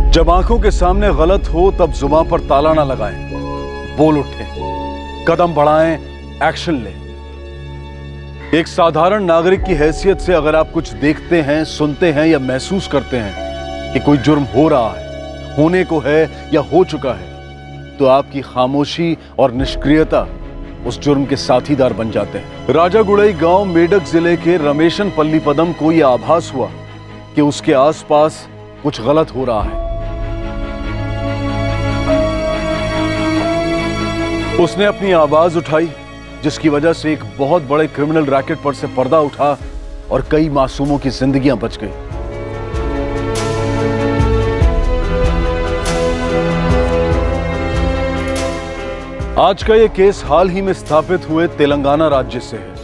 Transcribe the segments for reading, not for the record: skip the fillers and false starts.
जब आंखों के सामने गलत हो तब जुबान पर ताला ना लगाएं, बोल उठें, कदम बढ़ाएं, एक्शन लें। एक साधारण नागरिक की हैसियत से अगर आप कुछ देखते हैं, सुनते हैं या महसूस करते हैं कि कोई जुर्म हो रहा है, होने को है या हो चुका है, तो आपकी खामोशी और निष्क्रियता उस जुर्म के साथीदार बन जाते हैं। राजागुड़ई गांव मेडक जिले के रमेशन पल्लीपदम को यह आभास हुआ कि उसके आसपास कुछ गलत हो रहा है। उसने अपनी आवाज उठाई, जिसकी वजह से एक बहुत बड़े क्रिमिनल रैकेट पर से पर्दा उठा और कई मासूमों की जिंदगियां बच गई। आज का यह केस हाल ही में स्थापित हुए तेलंगाना राज्य से है।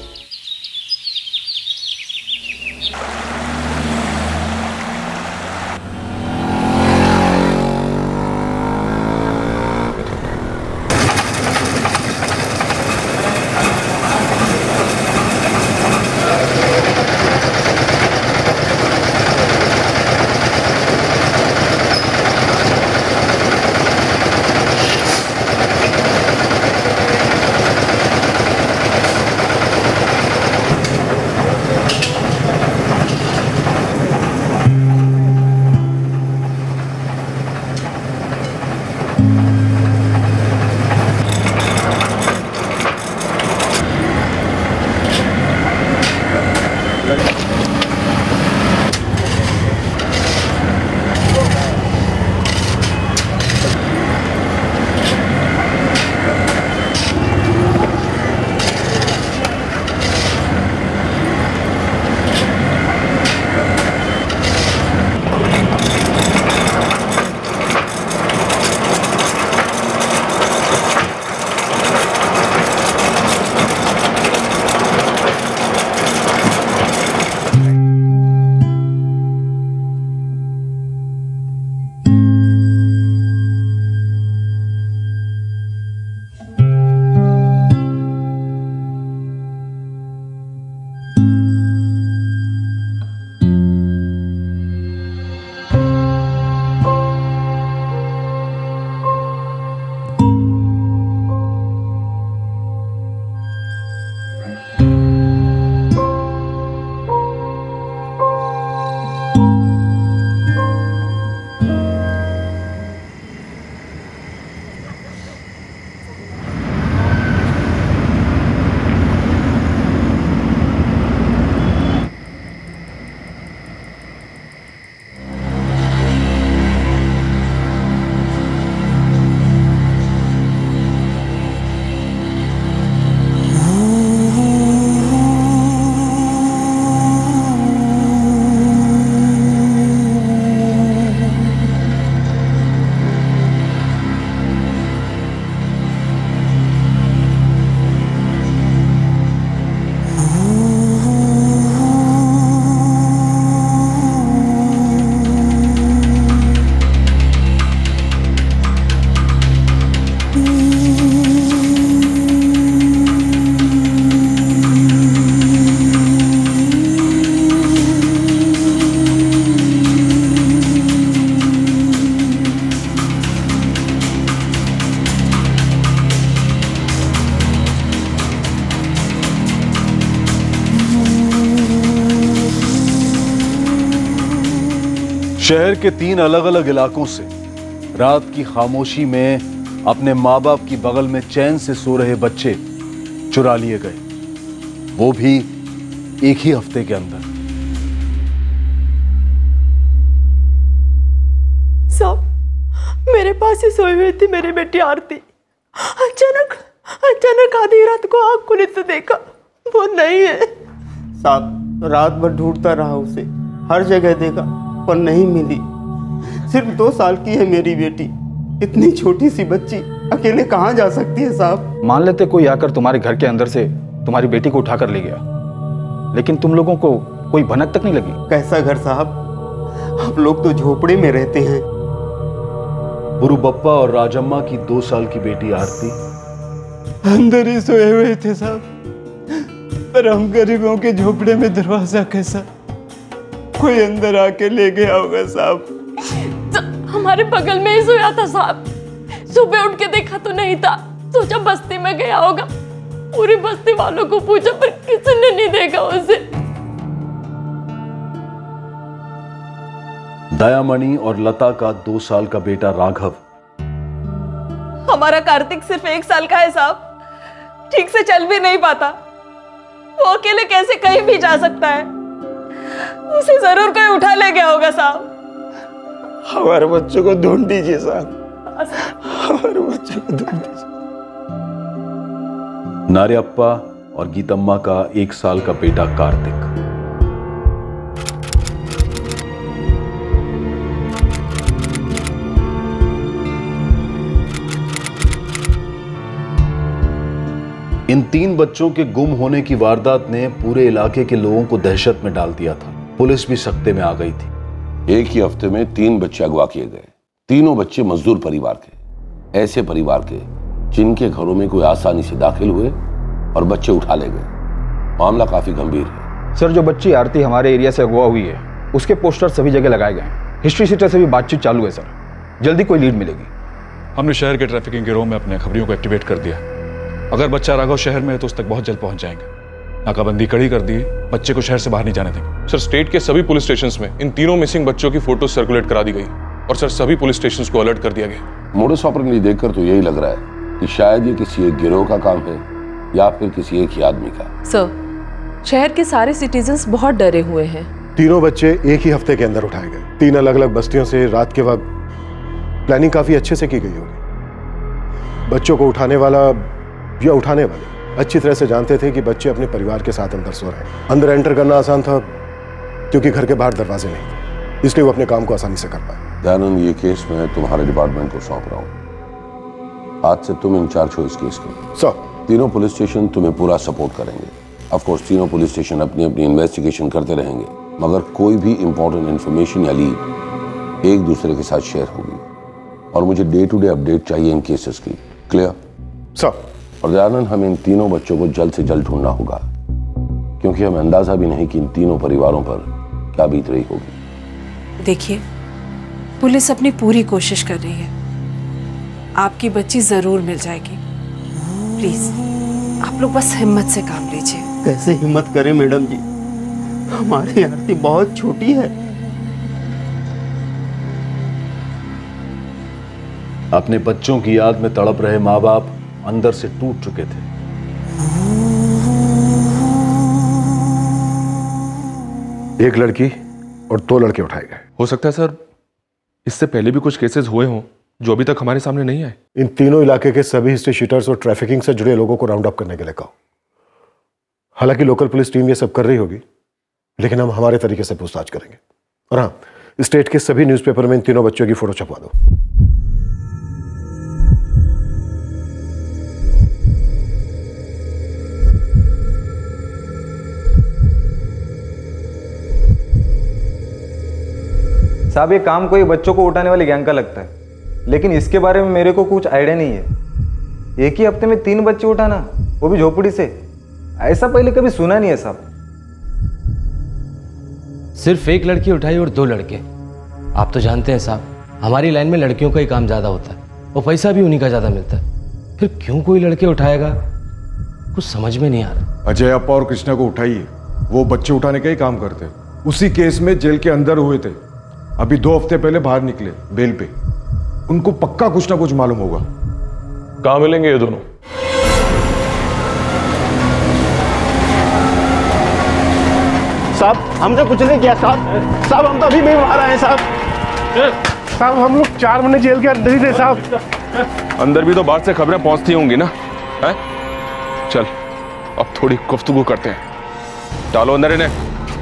शहर के 3 अलग अलग इलाकों से रात की खामोशी में अपने माँ बाप की बगल में चैन से सो रहे बच्चे चुरा लिए गए, वो भी एक ही हफ्ते के अंदर। साहब, मेरे पास ही सोई हुई थी मेरी बेटी आरती। अचानक आधी रात को आँख खुली तो देखा वो नहीं है। साहब, रात भर ढूंढता रहा उसे, हर जगह देखा पर नहीं मिली। सिर्फ 2 साल की है मेरी बेटी, इतनी छोटी सी बच्ची अकेले कहाँ जा सकती है साहब। मान लेते कोई आकर तुम्हारे घर के अंदर से तुम्हारी बेटी को उठाकर ले गया, लेकिन तुम लोगों को कोई भनक तक नहीं लगी? कैसा घर साहब, आप लोग तो झोपड़े में रहते हैं। गुरु बप्पा और राजम्मा की 2 साल की बेटी आरती अंदर ही सोए हुए थे साहब, पर हम गरीबों के झोपड़े में दरवाजा कैसा, कोई अंदर आके ले गया होगा साहब। हमारे बगल में ही सोया था साहब। सुबह उठ के देखा तो नहीं था, सोचा बस्ती में गया होगा। पूरी बस्ती वालों को पूछा पर किसी ने नहीं देखा उसे। दयामणि और लता का 2 साल का बेटा राघव। हमारा कार्तिक सिर्फ 1 साल का है साहब, ठीक से चल भी नहीं पाता। वो अकेले कैसे कहीं भी जा सकता है? उसे जरूर कोई उठा ले गया होगा साहब। हमारे बच्चों को ढूंढ दीजिए साहब, हमारे बच्चों को ढूंढ दीजिए। नारियप्पा और गीतम्मा का 1 साल का बेटा कार्तिक। इन 3 बच्चों के गुम होने की वारदात ने पूरे इलाके के लोगों को दहशत में डाल दिया था। पुलिस भी सख्ते में आ गई थी। एक ही हफ्ते में 3 बच्चे अगवा किए गए। तीनों बच्चे मजदूर परिवार के, ऐसे परिवार के जिनके घरों में कोई आसानी से दाखिल हुए और बच्चे उठा ले गए। मामला काफी गंभीर है। सर, जो बच्ची आरती हमारे एरिया से अगवा हुई है, उसके पोस्टर सभी जगह लगाए गए हैं। हिस्ट्री सीटर से भी बातचीत चालू है सर, जल्दी कोई लीड मिलेगी। हमने शहर के ट्रैफिकिंग गिरोह में अपने खबरियों को एक्टिवेट कर दिया। अगर बच्चा राघव शहर में है तो उस तक बहुत जल्द पहुंच जाएंगे। नाकाबंदी कड़ी कर दी, बच्चे को शहर से बाहर नहीं जाने देंगे। सर, स्टेट के सभी पुलिस स्टेशंस में इन तीनों मिसिंग बच्चों की फोटो सर्कुलेट करा दी गई और सर सभी पुलिस स्टेशंस को अलर्ट कर दिया गया। मोडस ऑपरेंडी देखकर तो यही लग रहा है कि शायद ये किसी एक गिरोह का काम है या फिर किसी एक ही आदमी का। सर, शहर के सारे सिटीजन्स बहुत डरे हुए हैं। तीनों बच्चे एक ही हफ्ते के अंदर उठाए गए। 3 अलग अलग बस्तियों से रात के वक्त प्लानिंग काफी अच्छे से की गई होगी। बच्चों को उठाने वाला या उठाने वाले अच्छी तरह से जानते थे कि बच्चे अपने परिवार के साथ अंदर सो रहे हैं। अंदर एंटर करना आसान था क्योंकि घर के बाहर दरवाजे नहीं थे, इसलिए वो अपने काम को आसानी से कर पाए। दयानंद, ये केस मैं तुम्हारे डिपार्टमेंट को सौंप रहा हूँ। आज से तुम इंचार्ज हो इस केस के। सर, तीनों पुलिस स्टेशन तुम्हें पूरा सपोर्ट करेंगे। ऑफ कोर्स तीनों पुलिस स्टेशन अपनी अपनी इन्वेस्टिगेशन करते रहेंगे, मगर कोई भी इंपॉर्टेंट इंफॉर्मेशन या लीड एक दूसरे के साथ शेयर होगी और मुझे डे टू डे अपडेट चाहिए इन केसेस की। क्लियर? सर। और दयानंद, हमें इन तीनों बच्चों को जल्द से जल्द ढूंढना होगा क्योंकि हमें अंदाजा भी नहीं कि इन तीनों परिवारों पर क्या बीत रही होगी। देखिए, पुलिस अपनी पूरी कोशिश कर रही है। आपकी बच्ची जरूर मिल जाएगी। प्लीज आप लोग बस हिम्मत से काम लीजिए। कैसे हिम्मत करें मैडम जी, हमारी आरती बहुत छोटी है। अपने बच्चों की याद में तड़प रहे माँ बाप अंदर से टूट चुके थे। एक लड़की और 2 लड़के उठाए गए। हो सकता है सर इससे पहले भी कुछ केसेस हुए हों जो अभी तक हमारे सामने नहीं आए। इन तीनों इलाके के सभी हिस्ट्री शीटर्स और ट्रैफिकिंग से जुड़े लोगों को राउंड अप करने के लिए कहो। हालांकि लोकल पुलिस टीम ये सब कर रही होगी, लेकिन हम हमारे तरीके से पूछताछ करेंगे। और हाँ, स्टेट के सभी न्यूज़पेपर में इन तीनों बच्चों की फोटो छपवा दो। साहब, ये काम कोई बच्चों को उठाने वाली गैंग का लगता है, लेकिन इसके बारे में मेरे को कुछ आइडिया नहीं है। एक ही हफ्ते में 3 बच्चे उठाना, वो भी झोपड़ी से, ऐसा पहले कभी सुना नहीं है साहब। सिर्फ एक लड़की उठाई और 2 लड़के। आप तो जानते हैं साहब, हमारी लाइन में लड़कियों का ही काम ज्यादा होता है और पैसा भी उन्हीं का ज्यादा मिलता है। फिर क्यों कोई लड़के उठाएगा, कुछ समझ में नहीं आ रहा। अजय अप्पा और कृष्णा को उठाइए, वो बच्चे उठाने का ही काम करते। उसी केस में जेल के अंदर हुए थे, अभी 2 हफ्ते पहले बाहर निकले बेल पे। उनको पक्का कुछ ना कुछ मालूम होगा। कहां मिलेंगे ये दोनों? साहब, हमने कुछ नहीं किया साहब। साहब, हम तो अभी भी बाहर आए साहब। साहब, हम लोग 4 महीने जेल के अंदर ही थे साहब। अंदर भी तो बाहर से खबरें पहुंचती होंगी ना, है? चल अब थोड़ी गुफ्तगू करते हैं। डालो अंदर इन्हें।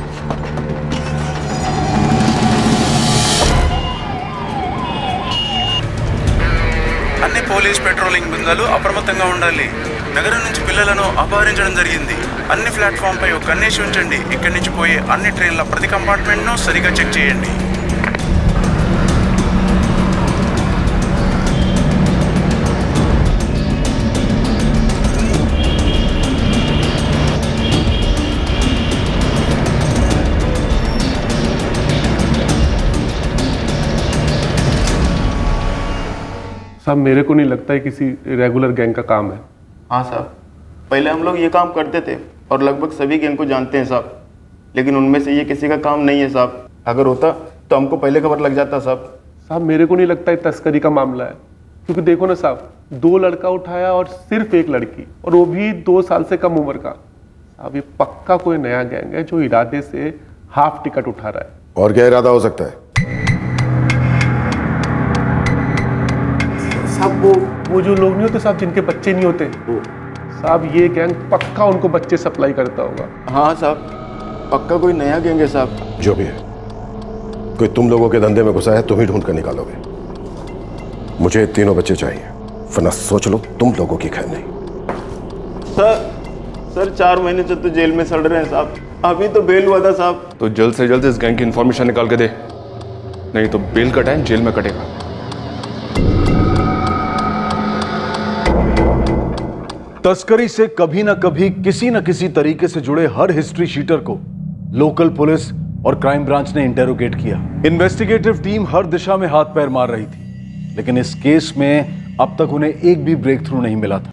అన్ని పోలీస్ పెట్రోలింగ్ బృందాలు అప్రమత్తంగా ఉండాలి. నగరం నుంచి పిల్లలను అపహరించడం జరిగింది. అన్ని ప్లాట్ఫామ్ పై ఒక కన్నేసి ఉంచండి. ఇక్కడి నుంచి పోయే అన్ని ట్రైన్ల ప్రతి కంపార్ట్మెంట్ ను సరిగా చెక్ చేయండి. साहब मेरे को नहीं लगता है किसी रेगुलर गैंग का काम है। हाँ साहब, पहले हम लोग ये काम करते थे और लगभग सभी गैंग को जानते हैं साहब, लेकिन उनमें से ये किसी का काम नहीं है साहब। अगर होता तो हमको पहले खबर लग जाता साहब। साहब मेरे को नहीं लगता है तस्करी का मामला है, क्योंकि देखो ना साहब, 2 लड़का उठाया और सिर्फ 1 लड़की, और वो भी 2 साल से कम उम्र का। साहब ये पक्का कोई नया गैंग है जो इरादे से हाफ टिकट उठा रहा है। और क्या इरादा हो सकता है? साहब वो जो लोग नहीं होते साहब, जिनके बच्चे नहीं होते, साहब ये गैंग पक्का उनको बच्चे सप्लाई करता होगा। हाँ साहब, पक्का कोई नया गैंग है साहब। जो भी है, कोई तुम लोगों के धंधे में घुसा है, तुम ही ढूंढ कर निकालोगे। मुझे 3 बच्चे चाहिए, वरना सोच लो तुम लोगों की खैर नहीं। सर 4 महीने से तो जेल में सड़ रहे हैं साहब, अभी तो बेल हुआ था साहब। तो जल्द से जल्द इस गैंग की इंफॉर्मेशन निकाल के दे, नहीं तो बेल का टाइम जेल में कटेगा। तस्करी से कभी ना कभी किसी न किसी तरीके से जुड़े हर हिस्ट्री शीटर को लोकल पुलिस और क्राइम ब्रांच ने इंटेरोगेट किया। इन्वेस्टिगेटिव टीम हर दिशा में हाथ पैर मार रही थी, लेकिन इस केस में अब तक उन्हें एक भी ब्रेक थ्रू नहीं मिला था।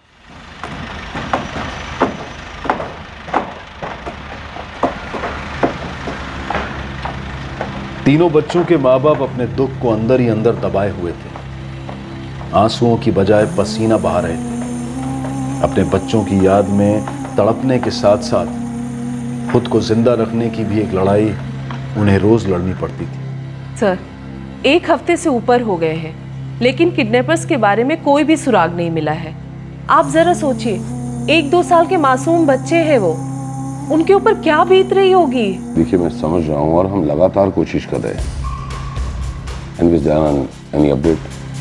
तीनों बच्चों के मां बाप अपने दुख को अंदर ही अंदर दबाए हुए थे। आंसुओं की बजाय पसीना बहा रहे थे। अपने बच्चों की याद में तड़पने के साथ साथ खुद को जिंदा रखने की भी एक लड़ाई उन्हें रोज लड़नी पड़ती थी। सर 1 हफ्ते से ऊपर हो गए हैं, लेकिन किडनैपर्स के बारे में कोई भी सुराग नहीं मिला है। आप जरा सोचिए, 1-2 साल के मासूम बच्चे हैं वो, उनके ऊपर क्या बीत रही होगी। देखिए मैं समझ रहा हूँ और हम लगातार कोशिश कर रहे हैं। Any update?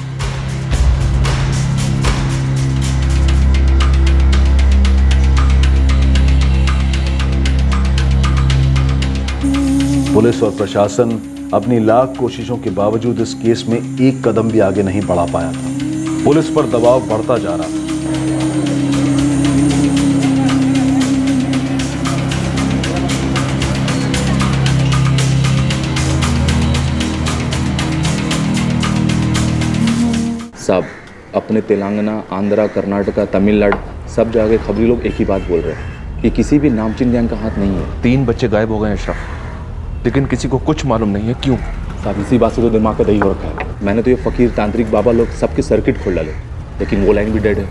पुलिस और प्रशासन अपनी लाख कोशिशों के बावजूद इस केस में एक कदम भी आगे नहीं बढ़ा पाया था। पुलिस पर दबाव बढ़ता जा रहा था। साहब अपने तेलंगाना, आंध्रा, कर्नाटका, तमिलनाडु सब जगह खबरी लोग एक ही बात बोल रहे हैं कि किसी भी नामचीन गैंग का हाथ नहीं है। 3 बच्चे गायब हो गए हैं अशरफ, लेकिन किसी को कुछ मालूम नहीं है क्यों। साहब इसी बात से तो दिमाग का दही हो रखा है। मैंने तो ये फकीर, तांत्रिक, बाबा लोग सबके सर्किट खोल डाले, लेकिन वो लाइन भी डेड है।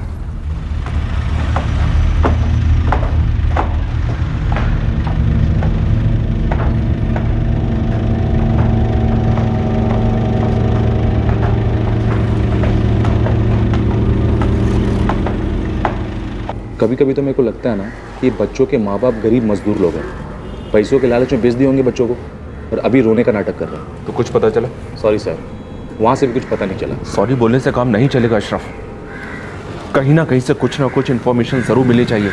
कभी कभी तो मेरे को लगता है ना कि बच्चों के माँ बाप गरीब मजदूर लोग हैं, पैसों के लालच में बेच दिए होंगे बच्चों को, और अभी रोने का नाटक कर रहे हैं। तो कुछ पता चला? सॉरी सर, वहाँ से भी कुछ पता नहीं चला। सॉरी बोलने से काम नहीं चलेगा अशरफ, कहीं ना कहीं से कुछ ना कुछ इन्फॉर्मेशन जरूर मिलनी चाहिए।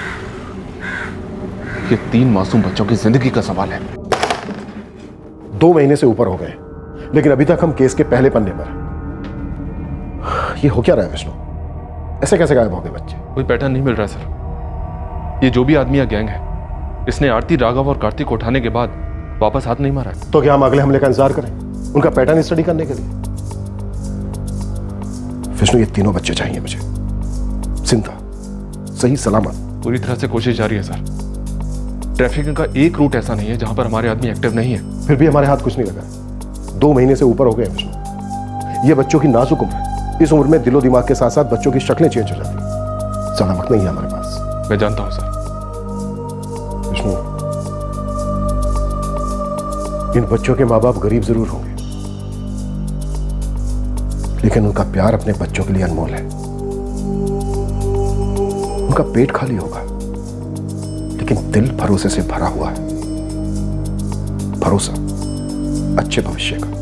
ये 3 मासूम बच्चों की जिंदगी का सवाल है। 2 महीने से ऊपर हो गए, लेकिन अभी तक हम केस के पहले पन्ने पर। ये हो क्या रहा है विष्णु? ऐसे कैसे गायब हो गए बच्चे? कोई पैटर्न नहीं मिल रहा सर। ये जो भी आदमी या गैंग है, इसने आरती, राघव और कार्तिक को उठाने के बाद वापस हाथ नहीं मारा है। तो क्या हम अगले हमले का इंतजार करें, उनका पैटर्न स्टडी करने के लिए? विष्णु ये 3 बच्चे चाहिए मुझे, जिंदा, सही सलामत। पूरी तरह से कोशिश जारी है सर। ट्रैफिकिंग का एक रूट ऐसा नहीं है जहां पर हमारे आदमी एक्टिव नहीं है। फिर भी हमारे हाथ कुछ नहीं लगा। 2 महीने से ऊपर हो गए विष्णु। ये बच्चों की नाजुक उम्र है। इस उम्र में दिलो दिमाग के साथ साथ बच्चों की शक्लें चेंज हो जाती हैं। ज्यादा वक्त नहीं है हमारे पास। मैं जानता हूं सर। विष्णु, इन बच्चों के माँ बाप गरीब जरूर होंगे, लेकिन उनका प्यार अपने बच्चों के लिए अनमोल है। उनका पेट खाली होगा, लेकिन दिल भरोसे से भरा हुआ है। भरोसा अच्छे भविष्य का,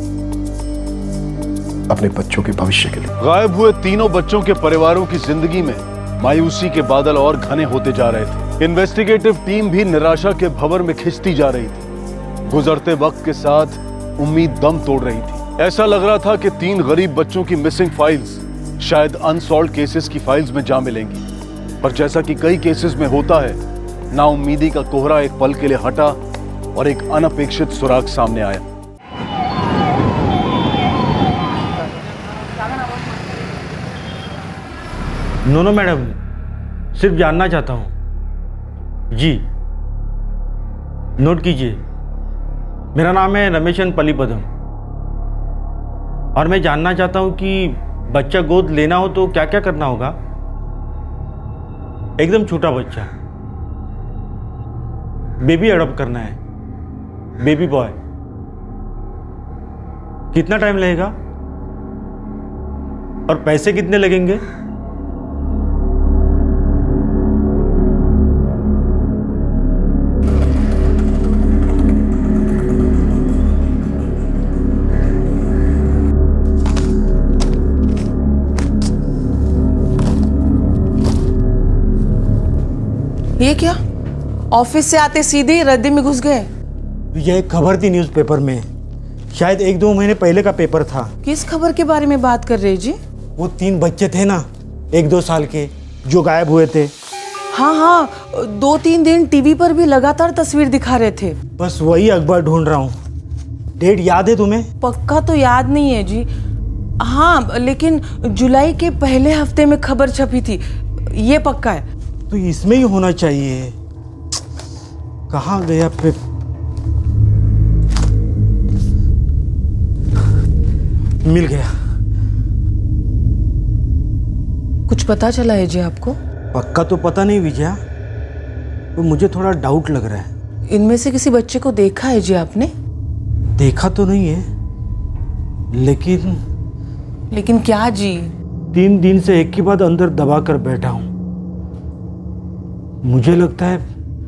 अपने बच्चों के भविष्य के लिए। गायब हुए 3 बच्चों के परिवारों की जिंदगी में मायूसी के बादल और घने होते जा रहे थे। इन्वेस्टिगेटिव टीम भी निराशा के भंवर में खिंचती जा रही थी। गुजरते वक्त के साथ उम्मीद दम तोड़ रही थी। ऐसा लग रहा था कि 3 गरीब बच्चों की मिसिंग फाइल्स शायद अनसॉल्व्ड केसेस की फाइल्स में जा मिलेंगी। पर जैसा कि कई केसेस में होता है, नाउम्मीदी का कोहरा एक पल के लिए हटा और एक अनपेक्षित सुराग सामने आया। नो मैडम, सिर्फ जानना चाहता हूँ। जी नोट कीजिए, मेरा नाम है रमेशन पलीपदम और मैं जानना चाहता हूँ कि बच्चा गोद लेना हो तो क्या क्या करना होगा। एकदम छोटा बच्चा, बेबी अडॉप्ट करना है, बेबी बॉय। कितना टाइम लगेगा और पैसे कितने लगेंगे? ये क्या, ऑफिस से आते सीधे ही रद्दी में घुस गए? यह एक खबर थी न्यूज़पेपर में, शायद 1-2 महीने पहले का पेपर था। किस खबर के बारे में बात कर रहे जी? वो 3 बच्चे थे ना 1-2 साल के जो गायब हुए थे। हाँ हाँ, 2-3 दिन टीवी पर भी लगातार तस्वीर दिखा रहे थे। बस वही अखबार ढूंढ रहा हूँ। डेट याद है तुम्हें? पक्का तो याद नहीं है जी। हाँ, लेकिन जुलाई के पहले हफ्ते में खबर छपी थी, ये पक्का है। तो इसमें ही होना चाहिए। कहाँ गया मिल गया। कुछ पता चला है जी आपको? पक्का तो पता नहीं विजया, तो मुझे थोड़ा डाउट लग रहा है। इनमें से किसी बच्चे को देखा है जी आपने? देखा तो नहीं है, लेकिन क्या जी? 3 दिन से एक के बाद अंदर दबा कर बैठा हूं। मुझे लगता है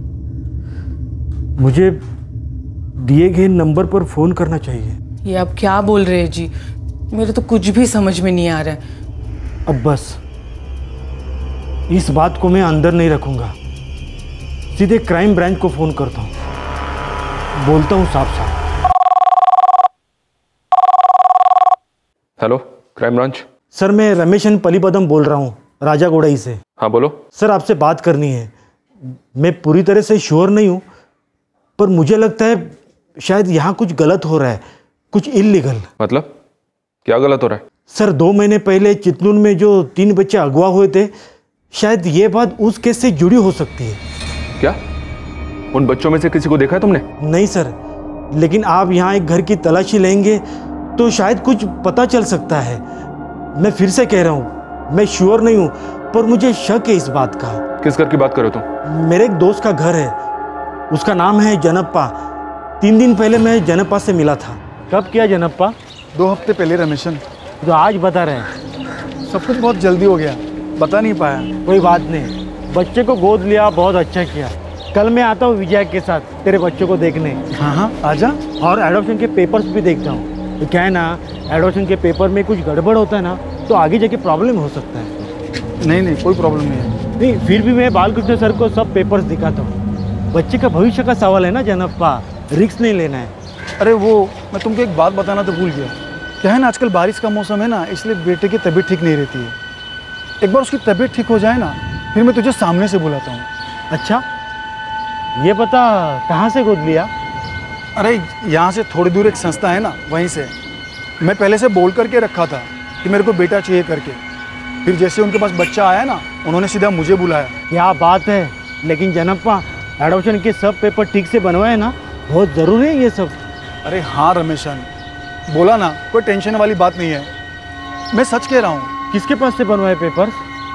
मुझे दिए गए नंबर पर फोन करना चाहिए। ये आप क्या बोल रहे हैं जी? मेरे तो कुछ भी समझ में नहीं आ रहा है। अब बस इस बात को मैं अंदर नहीं रखूंगा, सीधे क्राइम ब्रांच को फोन करता हूं, बोलता हूं साफ साफ। Hello, crime branch. सर मैं रमेशन पलीपदम बोल रहा हूं, राजागोड़ाई से। हाँ बोलो। सर आपसे बात करनी है। मैं पूरी तरह से श्योर नहीं हूं, पर मुझे लगता है शायद यहाँ कुछ गलत हो रहा है, कुछ इल्लीगल। मतलब क्या गलत हो रहा है? सर 2 महीने पहले चितनूर में जो 3 बच्चे अगवा हुए थे, शायद ये बात उस केस से जुड़ी हो सकती है। क्या उन बच्चों में से किसी को देखा है तुमने? नहीं सर, लेकिन आप यहाँ एक घर की तलाशी लेंगे तो शायद कुछ पता चल सकता है। मैं फिर से कह रहा हूँ, मैं श्योर नहीं हूँ, पर मुझे शक है इस बात का। किस घर की बात करो तुम? मेरे एक दोस्त का घर है, उसका नाम है जनप्पा। 3 दिन पहले मैं जनप्पा से मिला था। कब किया जनप्पा? 2 हफ्ते पहले रमेशन। तो आज बता रहे हैं? सब कुछ बहुत जल्दी हो गया, बता नहीं पाया। कोई बात नहीं, बच्चे को गोद लिया, बहुत अच्छा किया। कल मैं आता हूँ विजय के साथ तेरे बच्चों को देखने। हाँ आजा। और एडॉप्शन के पेपर्स भी देखता हूँ। तो क्या है ना, एडॉप्शन के पेपर में कुछ गड़बड़ होता है ना, तो आगे जाके प्रॉब्लम हो सकता है। नहीं कोई प्रॉब्लम नहीं है। नहीं, फिर भी मैं बालकृष्ण सर को सब पेपर्स दिखाता हूँ। बच्चे का भविष्य का सवाल है ना जनप्पा, रिस्क नहीं लेना है। अरे वो मैं तुमको एक बात बताना तो भूल गया। क्या है ना, आजकल बारिश का मौसम है ना, इसलिए बेटे की तबीयत ठीक नहीं रहती है। एक बार उसकी तबीयत ठीक हो जाए ना, फिर मैं तुझे सामने से बुलाता हूँ। अच्छा, ये पता कहाँ से गोद लिया? अरे यहाँ से थोड़ी दूर एक संस्था है ना, वहीं से। मैं पहले से बोल करके रखा था कि मेरे को बेटा चाहिए करके। फिर जैसे उनके पास बच्चा आया ना, उन्होंने सीधा मुझे बुलाया। क्या बात है। लेकिन जनप्पा, एडॉप्शन के सब पेपर ठीक से बनवाए ना, बहुत ज़रूरी है ये सब। अरे हाँ रमेशन, बोला ना, कोई टेंशन वाली बात नहीं है, मैं सच कह रहा हूँ। किसके पास से बनवाए पेपर्स?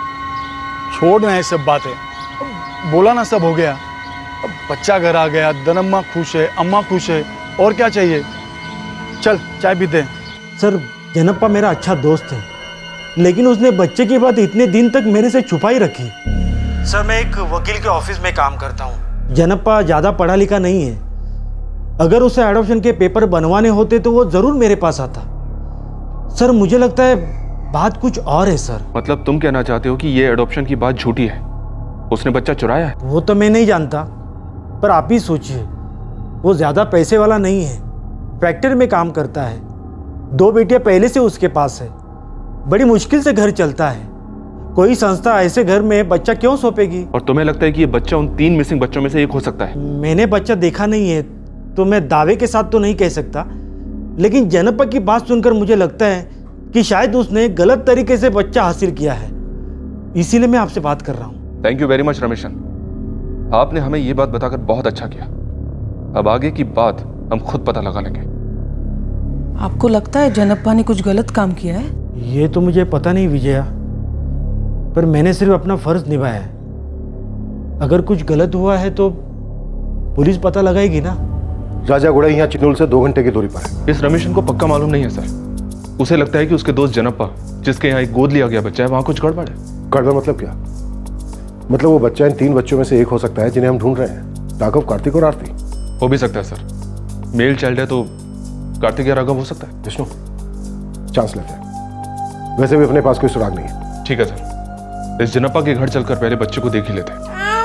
छोड़ ना ये सब बातें, बोला ना सब हो गया। अब बच्चा घर आ गया, दनम्मा खुश है, अम्मा खुश है, और क्या चाहिए। चल चाय पीते हैं। सर जनप्पा मेरा अच्छा दोस्त है, लेकिन उसने बच्चे की बात इतने दिन तक मेरे से छुपाई रखी। सर मैं एक वकील के ऑफिस में काम करता हूँ। जनप्पा ज़्यादा पढ़ा लिखा नहीं है। अगर उसे एडॉप्शन के पेपर बनवाने होते तो वो ज़रूर मेरे पास आता। सर मुझे लगता है बात कुछ और है सर। मतलब तुम कहना चाहते हो कि ये एडॉप्शन की बात झूठी है, उसने बच्चा चुराया है? वो तो मैं नहीं जानता, पर आप ही सोचिए, वो ज़्यादा पैसे वाला नहीं है, फैक्ट्री में काम करता है, 2 बेटियां पहले से उसके पास है, बड़ी मुश्किल से घर चलता है। कोई संस्था ऐसे घर में बच्चा क्यों सौंपेगी? और तुम्हें लगता है कि ये बच्चा उन 3 मिसिंग बच्चों में से एक हो सकता है? मैंने बच्चा देखा नहीं है, तो मैं दावे के साथ तो नहीं कह सकता, लेकिन जनप्पा की बात सुनकर मुझे लगता है कि शायद उसने गलत तरीके से बच्चा हासिल किया है। इसीलिए मैं आपसे बात कर रहा हूँ। Thank you very much Rameshan, आपने हमें ये बात बताकर बहुत अच्छा किया। अब आगे की बात हम खुद पता लगा लेंगे। आपको लगता है जनप्पा ने कुछ गलत काम किया है? ये तो मुझे पता नहीं विजया, पर मैंने सिर्फ अपना फर्ज निभाया है। अगर कुछ गलत हुआ है तो पुलिस पता लगाएगी ना। राजा गुड़ा यहाँ चिन्नूल से 2 घंटे की दूरी पर है। इस रमेशन को पक्का मालूम नहीं है सर। उसे लगता है कि उसके दोस्त जनप्पा, जिसके यहाँ एक गोद लिया गया बच्चा है, वहां कुछ गड़बड़ है। गड़बड़ मतलब क्या? मतलब वो बच्चा इन 3 बच्चों में से एक हो सकता है जिन्हें हम ढूंढ रहे हैं, राघव, कार्तिक और आरती। हो भी सकता है सर। मेल चाइल्ड है तो कार्तिक या राघव हो सकता है। विष्णु, चांस लेते हैं। वैसे भी अपने पास कोई सुराग नहीं है। ठीक है सर, इस जनप्पा के घर चलकर पहले बच्चे को देख ही लेते हैं।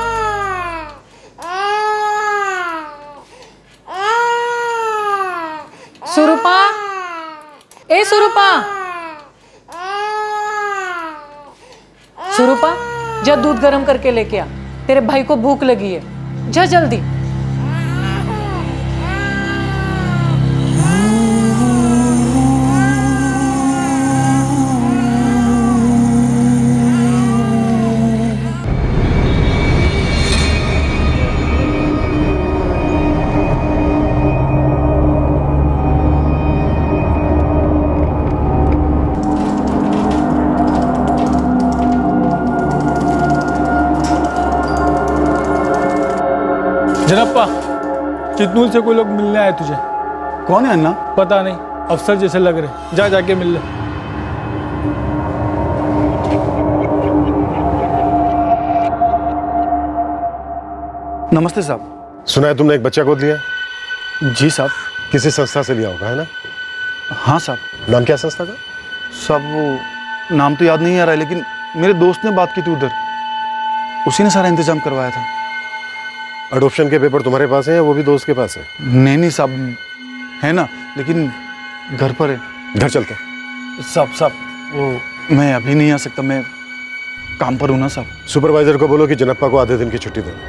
सुरूपा, ए सुरूपा, सुरूपा, जा दूध गर्म करके लेके आ, तेरे भाई को भूख लगी है, जा जल्दी। जनप्पा, चितनूल से कोई लोग मिलने आए तुझे। कौन है अन्ना? पता नहीं, अफसर जैसे लग रहे। जा जाके मिल ले। नमस्ते साहब। सुना है तुमने एक बच्चा गोद लिया? जी साहब। किसी संस्था से लिया होगा, है ना? हाँ साहब। नाम क्या संस्था का? साहब वो नाम तो याद नहीं आ रहा है, लेकिन मेरे दोस्त ने बात की थी उधर, उसी ने सारा इंतजाम करवाया था। अडॉप्शन के पेपर तुम्हारे पास है या वो भी दोस्त के पास है? नहीं साहब, है ना, लेकिन घर पर है। घर चलते साहब वो मैं अभी नहीं आ सकता, मैं काम पर हूँ ना साहब। सुपरवाइजर को बोलो कि जनप्पा को आधे दिन की छुट्टी दे।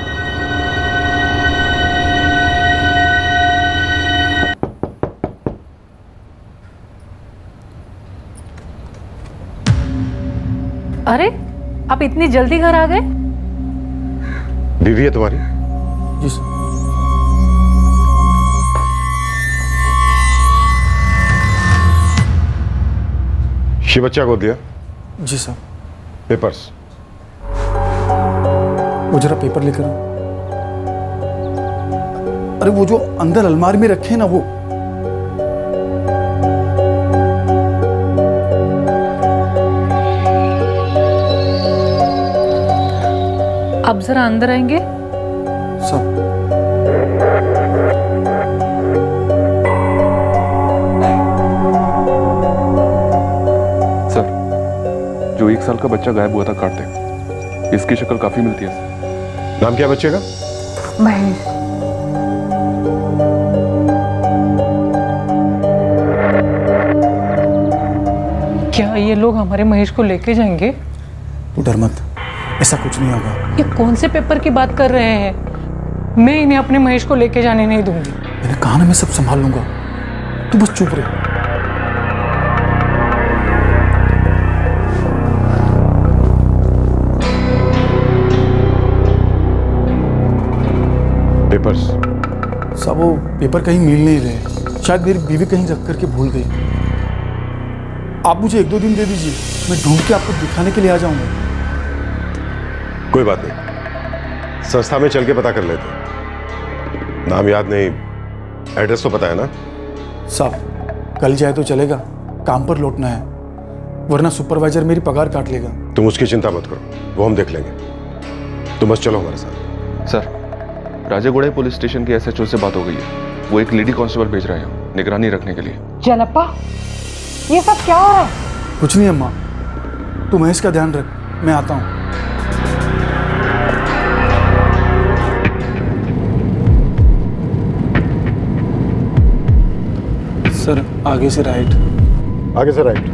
अरे, आप इतनी जल्दी घर आ गए? बीवी है तुम्हारी? जी सर। ये बच्चा को दिया? जी सर। पेपर्स? वो जरा पेपर लेकर। अरे वो जो अंदर अलमारी में रखे हैं ना, वो। आप जरा अंदर आएंगे? सब। सर, जो 1 साल का बच्चा गायब हुआ था कार्तिक, इसकी शक्ल काफी मिलती है। नाम क्या बच्चे का? महेश। क्या ये लोग हमारे महेश को लेके जाएंगे? तू डर मत, ऐसा कुछ नहीं होगा। ये कौन से पेपर की बात कर रहे हैं? मैं इन्हें अपने महेश को लेके जाने नहीं दूंगी। मैंने कहा ना, मैं सब संभाल लूंगा, तू बस चुप रहे। पेपर्स? साहब वो पेपर कहीं मिल नहीं रहे, शायद मेरी बीवी कहीं रख करके भूल गई। आप मुझे 1-2 दिन दे दीजिए, मैं ढूंढ के आपको दिखाने के लिए आ जाऊंगा। कोई बात नहीं, संस्था में चल के पता कर लेते। नाम याद नहीं, एड्रेस तो पता है ना? साहब कल जाए तो चलेगा, काम पर लौटना है, वरना सुपरवाइजर मेरी पगार काट लेगा। तुम उसकी चिंता मत करो, वो हम देख लेंगे। तुम बस चलो हमारे साथ। सर, राजागुड़ा पुलिस स्टेशन के SHO से बात हो गई है। वो एक लेडी कांस्टेबल भेज रहे हैं निगरानी रखने के लिए। जनप्पा, ये सब क्या हो रहा है? कुछ नहीं अम्मा, तू महेश का ध्यान रख, मैं आता हूँ। सर आगे से राइट। आगे से राइट।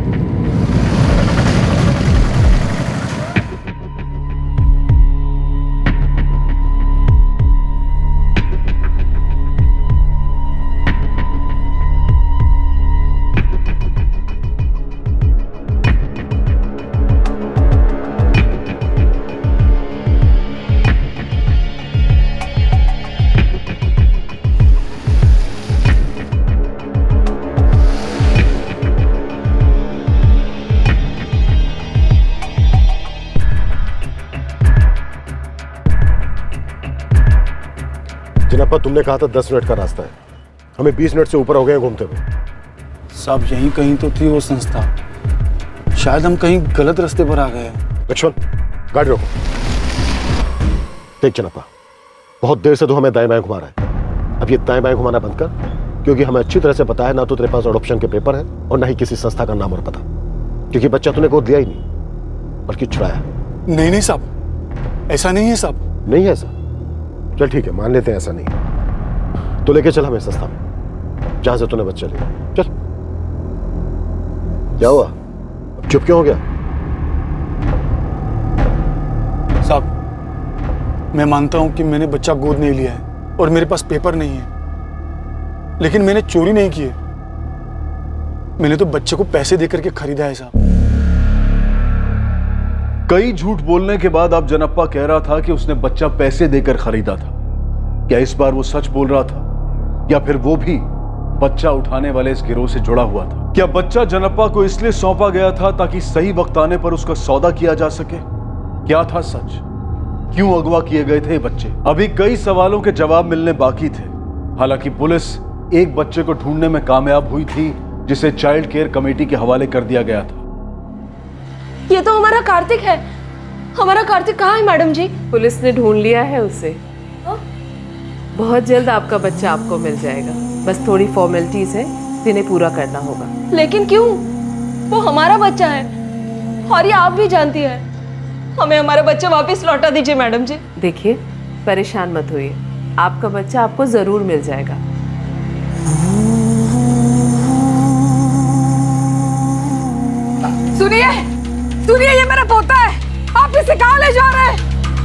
जनप्पा, तुमने कहा था 10 मिनट का रास्ता है, हमें 20 मिनट से ऊपर हो गए घूमते हुए। साहब यहीं कहीं तो थी वो संस्था, शायद हम कहीं गलत रास्ते पर आ गए हैं। लक्ष्मण, गाड़ी रोको। देख जनप्पा, बहुत देर से तो हमें दाएं बाएं घुमा रहा है, अब ये दाएं बाएं घुमाना बंद कर, क्योंकि हमें अच्छी तरह से पता है ना तो तेरे पास अडॉप्शन के पेपर है और ना ही किसी संस्था का नाम और पता, क्योंकि बच्चा तूने गोद दिया ही नहीं बल्कि छुड़ाया। नहीं नहीं साहब, ऐसा नहीं है साहब। नहीं है ऐसा? चल ठीक है, मान लेते हैं ऐसा नहीं, तो लेके चल हमें संस्था में जहां से तूने बच्चा लिया। चल। क्या हुआ, चुप क्यों हो गया? साहब मैं मानता हूं कि मैंने बच्चा गोद नहीं लिया है और मेरे पास पेपर नहीं है, लेकिन मैंने चोरी नहीं की है। मैंने तो बच्चे को पैसे देकर के खरीदा है साहब। कई झूठ बोलने के बाद अब जनप्पा कह रहा था कि उसने बच्चा पैसे देकर खरीदा था। क्या इस बार वो सच बोल रहा था या फिर वो भी बच्चा उठाने वाले इस गिरोह से जुड़ा हुआ था? क्या बच्चा जनप्पा को इसलिए सौंपा गया था ताकि सही वक्त आने पर उसका सौदा किया जा सके? क्या था सच? क्यों अगवा किए गए थे बच्चे? अभी कई सवालों के जवाब मिलने बाकी थे। हालांकि पुलिस एक बच्चे को ढूंढने में कामयाब हुई थी जिसे चाइल्ड केयर कमेटी के हवाले कर दिया गया था। ये तो हमारा कार्तिक है। हमारा कार्तिक कहाँ है मैडम जी? पुलिस ने ढूंढ लिया है उसे। बहुत जल्द आपका बच्चा आपको मिल जाएगा, बस थोड़ी फॉर्मेलिटीज है जिन्हें पूरा करना होगा। लेकिन क्यों? वो हमारा बच्चा है और ये आप भी जानती है। हमें हमारा बच्चा वापस लौटा दीजिए मैडम जी। देखिए, परेशान मत होइए, आपका बच्चा आपको जरूर मिल जाएगा। सुनिए सुनिए, ये मेरा पोता है, आप इसे कहाँ ले जा रहे हैं?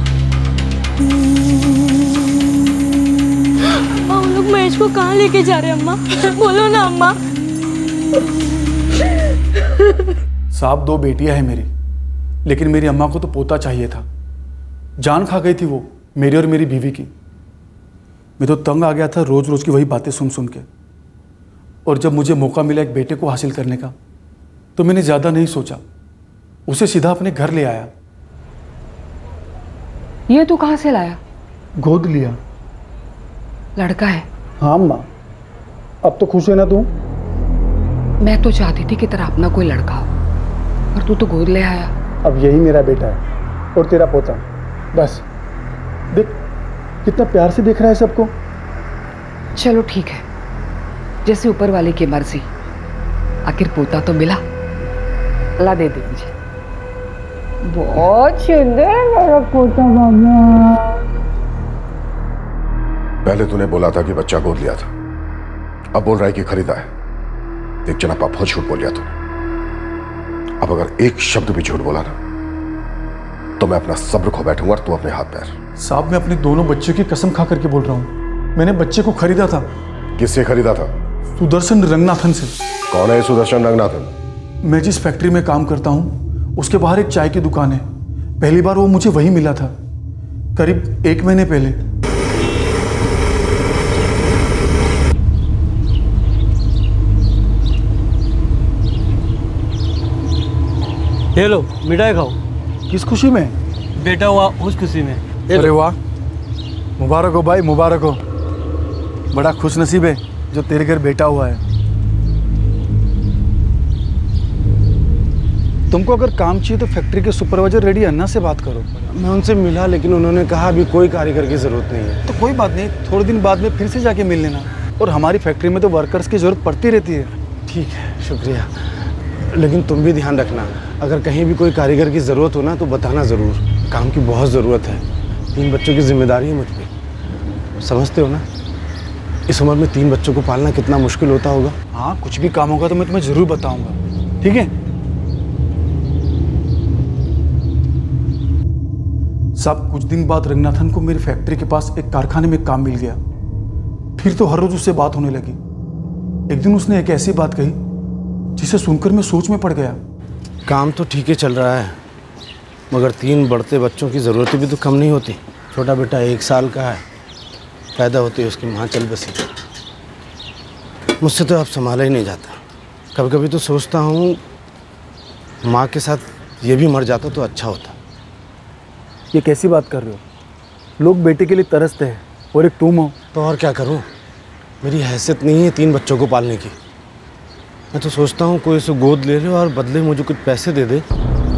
हम लोग महेश को कहाँ लेके जा रहे हैं अम्मा? बोलो ना अम्मा। साहब 2 बेटियां हैं मेरी, लेकिन मेरी अम्मा को तो पोता चाहिए था। जान खा गई थी वो मेरी और मेरी बीवी की। मैं तो तंग आ गया था रोज रोज की वही बातें सुन सुन के, और जब मुझे मौका मिला एक बेटे को हासिल करने का तो मैंने ज़्यादा नहीं सोचा, उसे सीधा अपने घर ले आया। ये तू कहाँ से लाया? गोद लिया। लड़का है? हाँ अम्मा। अब तो खुश है ना तू? मैं तो चाहती थी कि तेरा अपना कोई लड़का हो, पर तू तो गोद ले आया। अब यही मेरा बेटा है और तेरा पोता। बस देख कितना प्यार से देख रहा है सबको। चलो ठीक है, जैसे ऊपर वाले की मर्जी। आखिर पोता तो मिला, अल्लाह दे दे मुझे। बहुत सुंदर है मेरा पोता मामा। पहले तूने बोला था कि बच्चा गोद लिया था, अब बोल रहा है कि खरीदा है। देख जनप्पा, बहुत झूठ बोल लिया तूने। अब अगर एक शब्द भी झूठ बोला ना तो मैं अपना सब्र खो बैठूंगा और तू अपने हाथ पैर। साहब मैं अपने दोनों बच्चों की कसम खा करके बोल रहा हूँ, मैंने बच्चे को खरीदा था। किससे खरीदा था? सुदर्शन रंगनाथन से। कौन है सुदर्शन रंगनाथन? मैं जिस फैक्ट्री में काम करता हूँ उसके बाहर एक चाय की दुकान है। पहली बार वो मुझे वहीं मिला था, करीब 1 महीने पहले। ये लो मिठाई खाओ। किस खुशी में? बेटा हुआ उस खुशी में। अरे वाह, मुबारक हो भाई, मुबारक हो। बड़ा खुश नसीब है जो तेरे घर बेटा हुआ है। तुमको अगर काम चाहिए तो फैक्ट्री के सुपरवाइजर रेडी अन्ना से बात करो। मैं उनसे मिला, लेकिन उन्होंने कहा अभी कोई कारीगर की जरूरत नहीं है। तो कोई बात नहीं, थोड़े दिन बाद में फिर से जाके मिल लेना। और हमारी फैक्ट्री में तो वर्कर्स की जरूरत पड़ती रहती है। ठीक है, शुक्रिया। लेकिन तुम भी ध्यान रखना, अगर कहीं भी कोई कारीगर की ज़रूरत हो ना तो बताना ज़रूर। काम की बहुत ज़रूरत है, 3 बच्चों की जिम्मेदारी है मुझ पे, समझते हो ना? इस उम्र में 3 बच्चों को पालना कितना मुश्किल होता होगा। हाँ, कुछ भी काम होगा तो मैं तुम्हें ज़रूर बताऊंगा, ठीक है? साहब कुछ दिन बाद रंगनाथन को मेरी फैक्ट्री के पास एक कारखाने में काम मिल गया। फिर तो हर रोज उससे बात होने लगी। एक दिन उसने एक ऐसी बात कही जिसे सुनकर मैं सोच में पड़ गया। काम तो ठीक है चल रहा है, मगर 3 बढ़ते बच्चों की ज़रूरतें भी तो कम नहीं होती। छोटा बेटा 1 साल का है, पैदा होते ही उसकी माँ चल बसी। मुझसे तो अब संभाला ही नहीं जाता। कभी कभी तो सोचता हूँ माँ के साथ ये भी मर जाता तो अच्छा होता। ये कैसी बात कर रहे हो? लोग बेटे के लिए तरसते हैं और एक तुम हो तो और क्या करूं, मेरी हैसियत नहीं है 3 बच्चों को पालने की। मैं तो सोचता हूं कोई उसे गोद ले ले और बदले मुझे कुछ पैसे दे दे,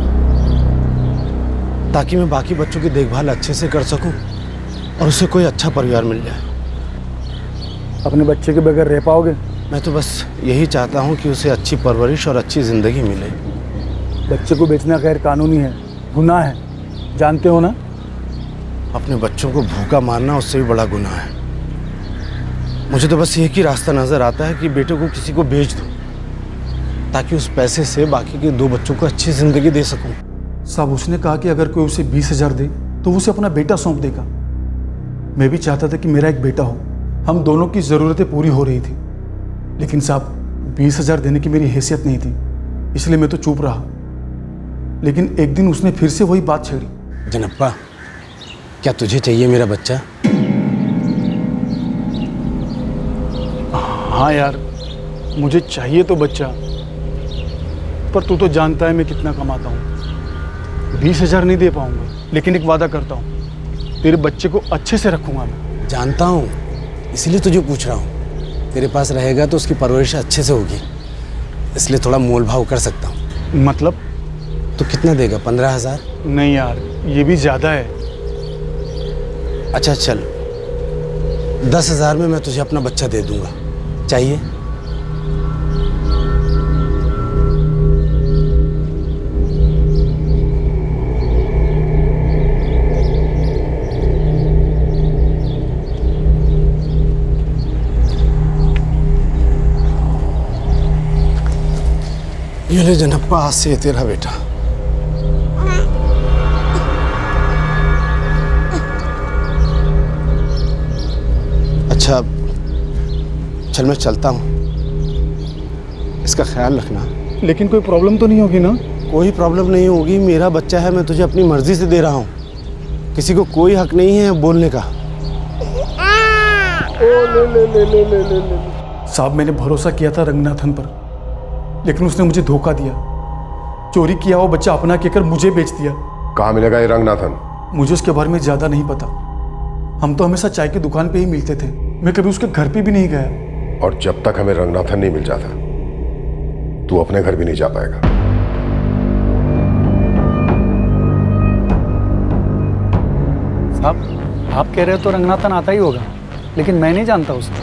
ताकि मैं बाकी बच्चों की देखभाल अच्छे से कर सकूं और उसे कोई अच्छा परिवार मिल जाए। अपने बच्चे के बगैर रह पाओगे? मैं तो बस यही चाहता हूं कि उसे अच्छी परवरिश और अच्छी ज़िंदगी मिले। बच्चे को बेचना गैर कानूनी है, गुनाह है, जानते हो ना? अपने बच्चों को भूखा मारना उससे भी बड़ा गुनाह है। मुझे तो बस एक ही रास्ता नज़र आता है कि बेटे को किसी को बेच दूं, ताकि उस पैसे से बाकी के 2 बच्चों को अच्छी ज़िंदगी दे सकूं। साहब, उसने कहा कि अगर कोई उसे 20,000 दे तो वो उसे अपना बेटा सौंप देगा। मैं भी चाहता था कि मेरा एक बेटा हो, हम दोनों की ज़रूरतें पूरी हो रही थी। लेकिन साहब 20,000 देने की मेरी हैसियत नहीं थी, इसलिए मैं तो चुप रहा। लेकिन एक दिन उसने फिर से वही बात छेड़ी। जनप्पा, क्या तुझे चाहिए मेरा बच्चा? हाँ यार, मुझे चाहिए तो बच्चा, पर तू तो जानता है मैं कितना कमाता हूँ। 20,000 नहीं दे पाऊंगा, लेकिन एक वादा करता हूँ, तेरे बच्चे को अच्छे से रखूंगा मैं। जानता हूँ, इसीलिए तुझे पूछ रहा हूँ। तेरे पास रहेगा तो उसकी परवरिश अच्छे से होगी, इसलिए थोड़ा मोल भाव कर सकता हूँ। मतलब? तो कितना देगा? 15,000? नहीं यार, ये भी ज़्यादा है। अच्छा चल, 10,000 में मैं तुझे अपना बच्चा दे दूंगा। चाहिए? ये ले जनप्पा, आज से तेरा बेटा। अच्छा चल, मैं चलता हूँ, इसका ख्याल रखना। लेकिन कोई प्रॉब्लम तो नहीं होगी ना? कोई प्रॉब्लम नहीं होगी, मेरा बच्चा है, मैं तुझे अपनी मर्जी से दे रहा हूँ, किसी को कोई हक नहीं है बोलने का। साहब, मैंने भरोसा किया था रंगनाथन पर, लेकिन उसने मुझे धोखा दिया। चोरी किया वो बच्चा अपना कहकर मुझे बेच दिया। कहाँ मिलेगा ये रंगनाथन? मुझे उसके बारे में ज्यादा नहीं पता। हम तो हमेशा चाय की दुकान पे ही मिलते थे, मैं कभी उसके घर पे भी नहीं गया। और जब तक हमें रंगनाथन नहीं मिल जाता, तू अपने घर भी नहीं जा पाएगा। साहब, आप कह रहे हो तो रंगनाथन आता ही होगा, लेकिन मैं नहीं जानता उसे।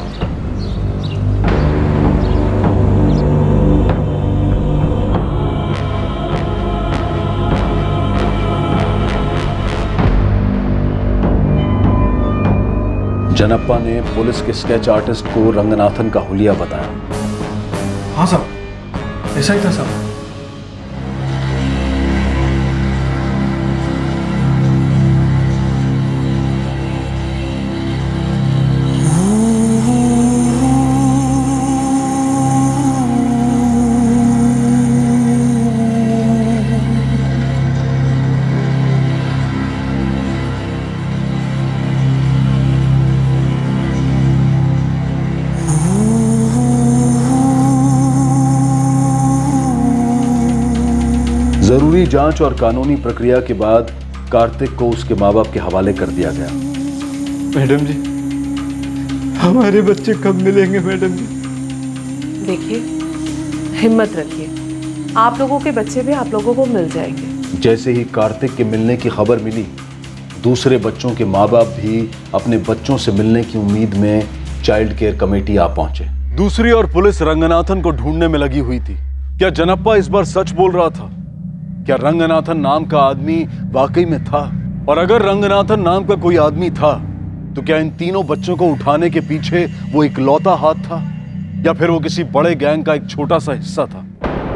जनप्पा ने पुलिस के स्केच आर्टिस्ट को रंगनाथन का हुलिया बताया। हाँ साहब, ऐसा ही था साहब। जरूरी जांच और कानूनी प्रक्रिया के बाद कार्तिक को उसके माँ बाप के हवाले कर दिया गया। मैडम जी, हमारे बच्चे कब मिलेंगे मैडम जी? देखिए, हिम्मत रखिए, आप लोगों के बच्चे भी आप लोगों को मिल जाएंगे। जैसे ही कार्तिक के मिलने की खबर मिली, दूसरे बच्चों के माँ बाप भी अपने बच्चों से मिलने की उम्मीद में चाइल्ड केयर कमेटी आ पहुंचे। दूसरी ओर पुलिस रंगनाथन को ढूंढने में लगी हुई थी। क्या जनप्पा इस बार सच बोल रहा था? क्या रंगनाथन नाम का आदमी वाकई में था? और अगर रंगनाथन नाम का कोई आदमी था, तो क्या इन तीनों बच्चों को उठाने के पीछे वो इकलौता हाथ था, या फिर वो किसी बड़े गैंग का एक छोटा सा हिस्सा था?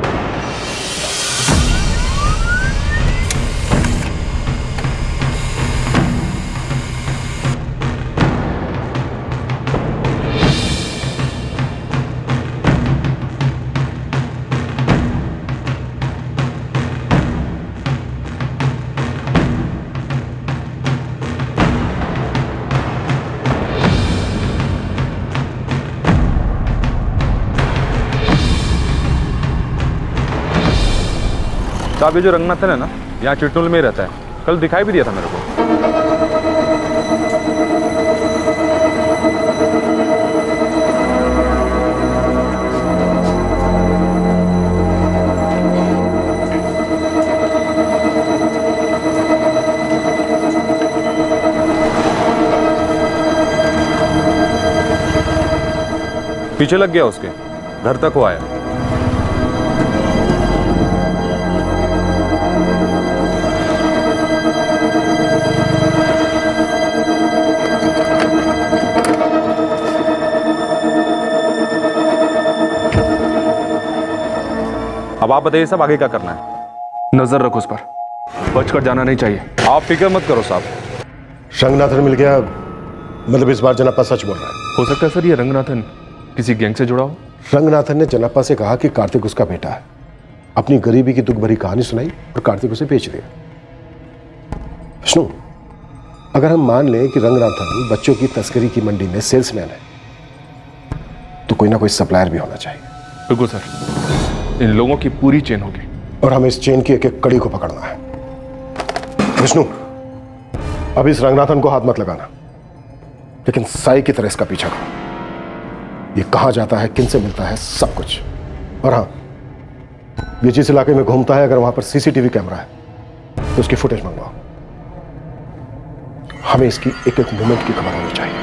साहब, ये जो रंगनाथन है ना, यहाँ चिटनोल में ही रहता है। कल दिखाई भी दिया था मेरे को। पीछे लग गया उसके, घर तक वो आया। अब आप बताइए साहब, आगे क्या करना है? नजर रखो उस पर, बचकर जाना नहीं चाहिए। आप फिक्र मत करो साहब। रंगनाथन मिल गया, मतलब इस बार जनप्पा सच बोल रहा है। हो सकता है सर ये रंगनाथन किसी गैंग से जुड़ा हो। रंगनाथन ने जनप्पा से कहा कि कार्तिक उसका बेटा है, अपनी गरीबी की दुख भरी कहानी सुनाई और कार्तिक उसे बेच दिया। विष्णु, अगर हम मान लें कि रंगनाथन बच्चों की तस्करी की मंडी में सेल्समैन है, तो कोई ना कोई सप्लायर भी होना चाहिए। बिल्कुल सर, इन लोगों की पूरी चेन होगी और हमें इस चेन की एक एक कड़ी को पकड़ना है। विष्णु, अब इस रंगनाथन को हाथ मत लगाना, लेकिन साई की तरह इसका पीछा करो। ये कहां जाता है, किन से मिलता है, सब कुछ। और हाँ, ये जिस इलाके में घूमता है, अगर वहां पर सीसीटीवी कैमरा है तो उसकी फुटेज मंगवाओ। हमें इसकी एक एक मूवमेंट की खबर होनी चाहिए।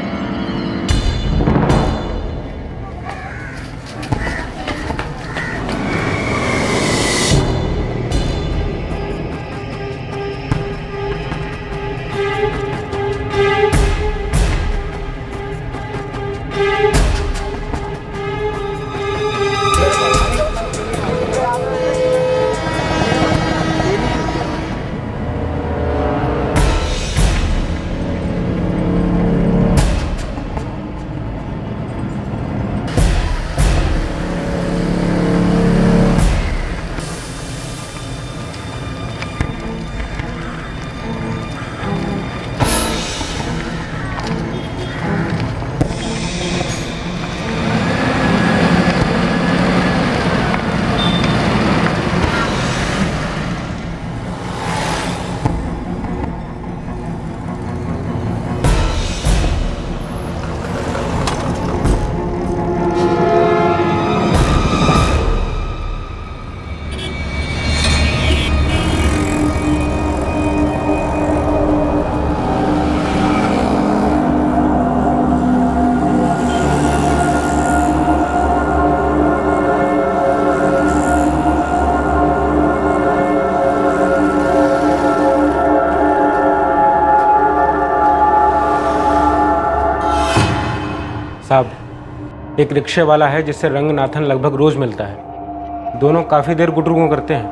साहब, एक रिक्शे वाला है जिससे रंगनाथन लगभग रोज मिलता है। दोनों काफी देर गुटरुगू करते हैं।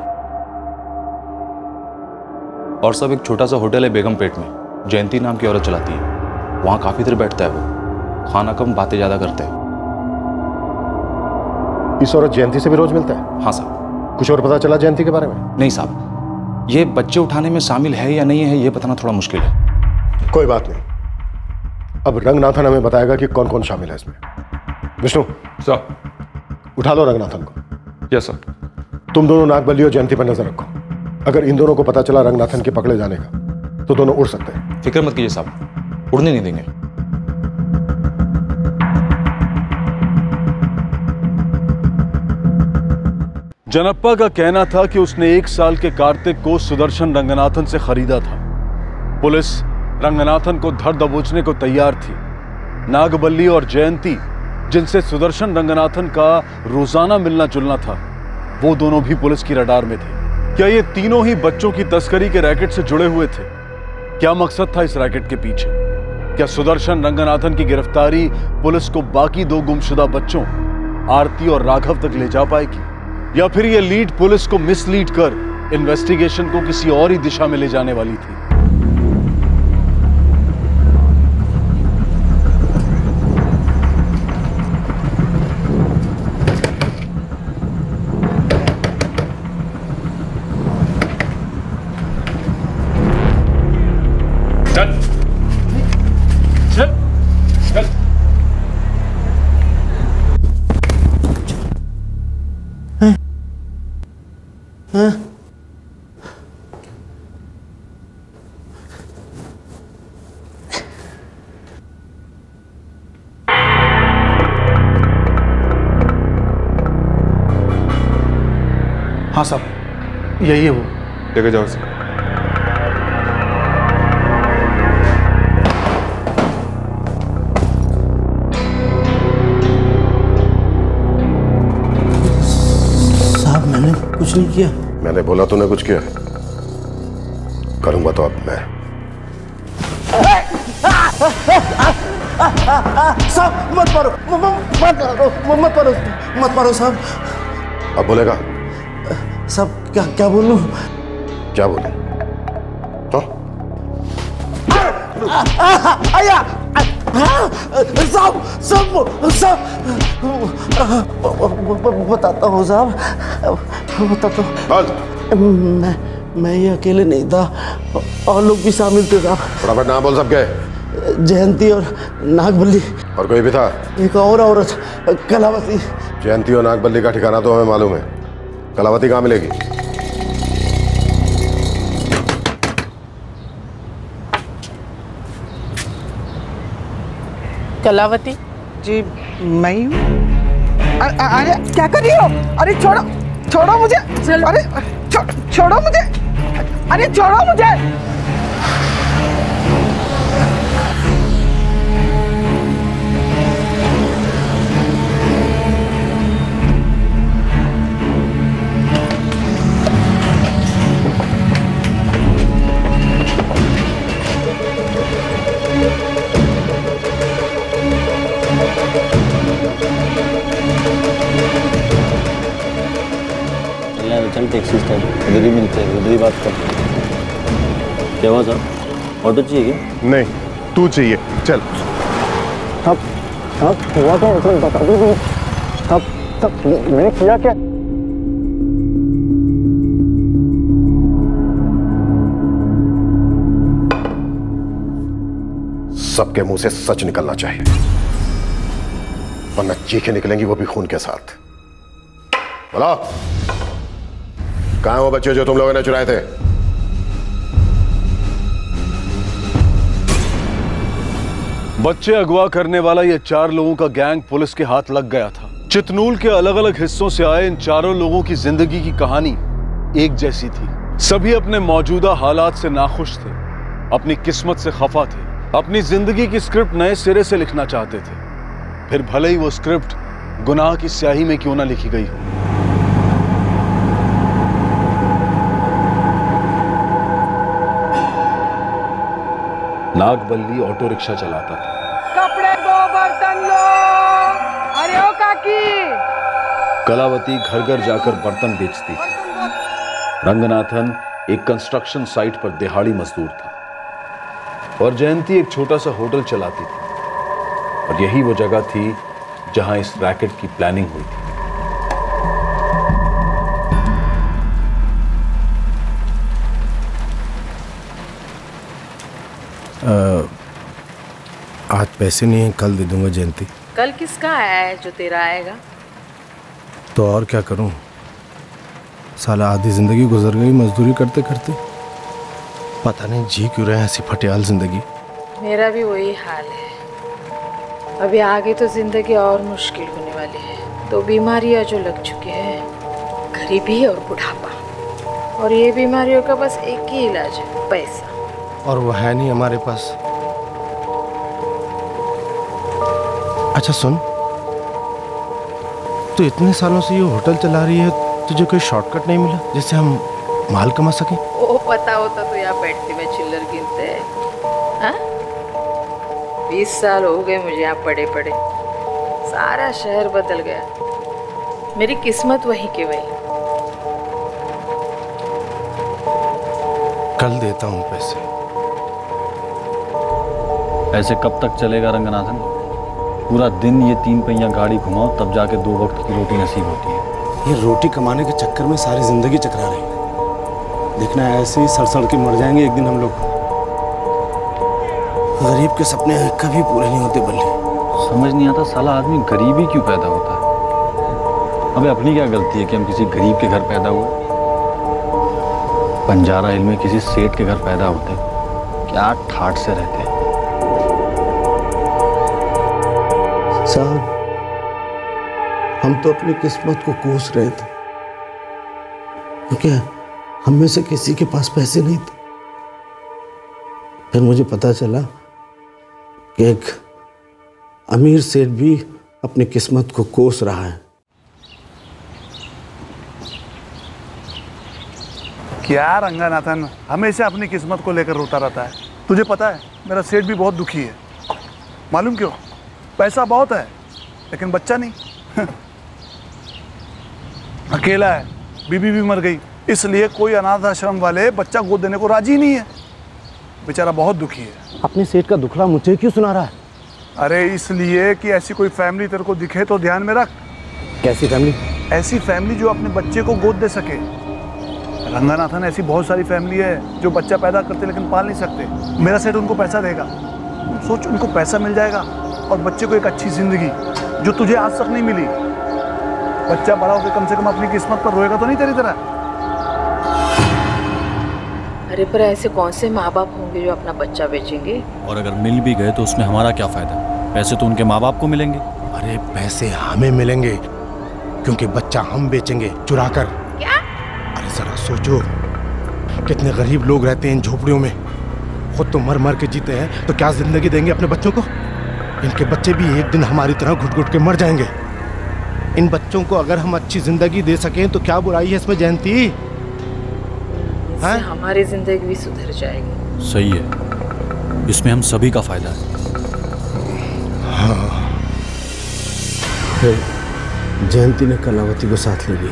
और सब एक छोटा सा होटल है बेगमपेट में, जयंती नाम की औरत चलाती है। वहां काफी देर बैठता है वो, खाना कम बातें ज्यादा करते हैं। इस औरत जयंती से भी रोज मिलता है? हाँ साहब। कुछ और पता चला जयंती के बारे में? नहीं साहब, ये बच्चे उठाने में शामिल है या नहीं है ये बताना थोड़ा मुश्किल है। कोई बात नहीं, अब रंगनाथन हमें बताएगा कि कौन कौन शामिल है इसमें। विष्णु सर, उठा लो रंगनाथन को। Yes sir. तुम दोनों नागबली और जयंती पर नजर रखो। अगर इन दोनों को पता चला रंगनाथन के पकड़े जाने का, तो दोनों उड़ सकते हैं। फिक्र मत कीजिए साहब, उड़ने नहीं देंगे। जनप्पा का कहना था कि उसने 1 साल के कार्तिक को सुदर्शन रंगनाथन से खरीदा था। पुलिस रंगनाथन को धर दबोचने को तैयार थी। नागबल्ली और जयंती, जिनसे सुदर्शन रंगनाथन का रोजाना मिलना जुलना था, वो दोनों भी पुलिस की रडार में थे। क्या ये तीनों ही बच्चों की तस्करी के रैकेट से जुड़े हुए थे? क्या मकसद था इस रैकेट के पीछे? क्या सुदर्शन रंगनाथन की गिरफ्तारी पुलिस को बाकी 2 गुमशुदा बच्चों आरती और राघव तक ले जा पाएगी, या फिर ये लीड पुलिस को मिसलीड कर इन्वेस्टिगेशन को किसी और ही दिशा में ले जाने वाली थी? हाँ साहब, यही है वो। लेके जाओ इसे। नहीं किया। मैंने बोला तूने कुछ किया? करूंगा तो अब मैं। साहब मत मारो, मत मारो, मत मारो साहब। अब बोलेगा? साहब क्या क्या बोलूं? क्या बोलूं? तो आया साहब साहब साहब बताता हूँ साहब, बताता हूँ। मैं ये अकेले नहीं था, और लोग भी शामिल थे साहब। फटाफट नाम बोल सबके। जयंती और नागबल्ली। और कोई भी था? एक और औरत, कलावती। जयंती और नागबल्ली का ठिकाना तो हमें मालूम है, कलावती कहाँ मिलेगी? कलावती जी मैं ही हूँ। अरे क्या कर रही हो? अरे छोड़ो, छोड़ो मुझे। अरे छोड़ो मुझे, अरे छोड़ो मुझे। चल टैक्सी स्टैंड, उधर ही मिलते हैं, उधर ही बात करते हैं। क्या हुआ साहब, ऑटो चाहिए क्या? नहीं, तू चाहिए, चल। अब हुआ तो बता दो। तब मैंने किया क्या? सबके मुंह से सच निकलना चाहिए, वरना चीखें निकलेंगी, वो भी खून के साथ। बोलो, कहाँ वो बच्चे जो तुम लोगों ने चुराए थे? बच्चे अगवा करने वाला ये 4 लोगों का गैंग पुलिस के हाथ लग गया था। चितनूल के अलग अलग हिस्सों से आए इन चारों लोगों की जिंदगी की कहानी एक जैसी थी। सभी अपने मौजूदा हालात से नाखुश थे, अपनी किस्मत से खफा थे, अपनी जिंदगी की स्क्रिप्ट नए सिरे से लिखना चाहते थे, फिर भले ही वो स्क्रिप्ट गुनाह की स्याही में क्यों ना लिखी गई हो। नागबल्ली ऑटो रिक्शा चलाता था। कपड़े दो, बर्तन लो। अरे ओ काकी। कलावती घर घर जाकर बर्तन बेचती थी। रंगनाथन एक कंस्ट्रक्शन साइट पर दिहाड़ी मजदूर था और जयंती एक छोटा सा होटल चलाती थी। और यही वो जगह थी जहां इस रैकेट की प्लानिंग हुई थी। आज पैसे नहीं हैं, कल दे दूंगा जयंती। कल किसका आया है जो तेरा आएगा? तो और क्या करूं, साला आधी जिंदगी गुजर गई मजदूरी करते करते। पता नहीं जी क्यों रहे ऐसी फटियाल जिंदगी। मेरा भी वही हाल है। अभी आगे तो जिंदगी और मुश्किल होने वाली है। तो बीमारियां जो लग चुकी है, गरीबी और बुढ़ापा, और ये बीमारियों का बस एक ही इलाज है, पैसा। और वो है नहीं हमारे पास। अच्छा सुन, तो इतने सालों से ये होटल चला रही है, तुझे कोई शॉर्टकट नहीं मिला जिससे हम माल कमा सकें? वो पता होता तो यहाँ बैठती में चिल्लर गिनते। हाँ, 20 साल हो गए मुझे यहाँ पड़े पड़े। सारा शहर बदल गया, मेरी किस्मत वही की वही। कल देता हूँ पैसे। ऐसे कब तक चलेगा रंगनाथन? पूरा दिन ये 3 पहिया गाड़ी घुमाओ, तब जाके 2 वक्त की रोटी नसीब होती है। ये रोटी कमाने के चक्कर में सारी जिंदगी चकरा रही है। देखना है ऐसे ही सड़ के मर जाएंगे एक दिन हम लोग। गरीब के सपने कभी पूरे नहीं होते बल्ले। समझ नहीं आता साला आदमी गरीब ही क्यों पैदा होता है। अबे अपनी क्या गलती है कि हम किसी गरीब के घर पैदा हुए? बंजारा हिल में किसी सेठ के घर पैदा होते, क्या ठाठ से रहते। साहब, हम तो अपनी किस्मत को कोस रहे थे, क्योंकि हम में से किसी के पास पैसे नहीं थे। फिर मुझे पता चला कि एक अमीर सेठ भी अपनी किस्मत को कोस रहा है। क्या रंगानाथन हमेशा अपनी किस्मत को लेकर रोता रहता है। तुझे पता है मेरा सेठ भी बहुत दुखी है। मालूम क्यों? पैसा बहुत है लेकिन बच्चा नहीं। अकेला है, बीबी भी मर गई, इसलिए कोई अनाथ आश्रम वाले बच्चा गोद देने को राजी नहीं है। बेचारा बहुत दुखी है। अपने सेठ का दुखड़ा मुझे क्यों सुना रहा है? अरे इसलिए कि ऐसी कोई फैमिली तेरे को दिखे तो ध्यान में रख। कैसी फैमिली? ऐसी फैमिली जो अपने बच्चे को गोद दे सके। रंगानाथन, ऐसी बहुत सारी फैमिली है जो बच्चा पैदा करते लेकिन पाल नहीं सकते। मेरा सेठ उनको पैसा देगा। सोच, उनको पैसा मिल जाएगा और बच्चे को एक अच्छी जिंदगी जो तुझे आज तक नहीं मिली। बच्चा बड़ा होकर कम से कम अपनी किस्मत पर रोएगा तो नहीं तेरी तरह। अरे पर ऐसे कौन से माँ बाप होंगे जो अपना बच्चा बेचेंगे? और अगर मिल भी गए तो उसमें हमारा क्या फायदा? पैसे तो उनके माँ बाप को मिलेंगे। अरे पैसे हमें मिलेंगे क्योंकि बच्चा हम बेचेंगे चुरा कर। क्या? अरे जरा सोचो, कितने गरीब लोग रहते हैं इन झोपड़ियों में, खुद तो मर मर के जीते हैं, तो क्या जिंदगी देंगे अपने बच्चों को? इनके बच्चे भी एक दिन हमारी तरह घुट घुट के मर जाएंगे। इन बच्चों को अगर हम अच्छी जिंदगी दे सकें तो क्या बुराई है इसमें जयंती? हाँ? हमारी जिंदगी भी सुधर जाएगी। सही है, इसमें हम सभी का फायदा है। हाँ। फिर जयंती ने कलावती को साथ ले लिया।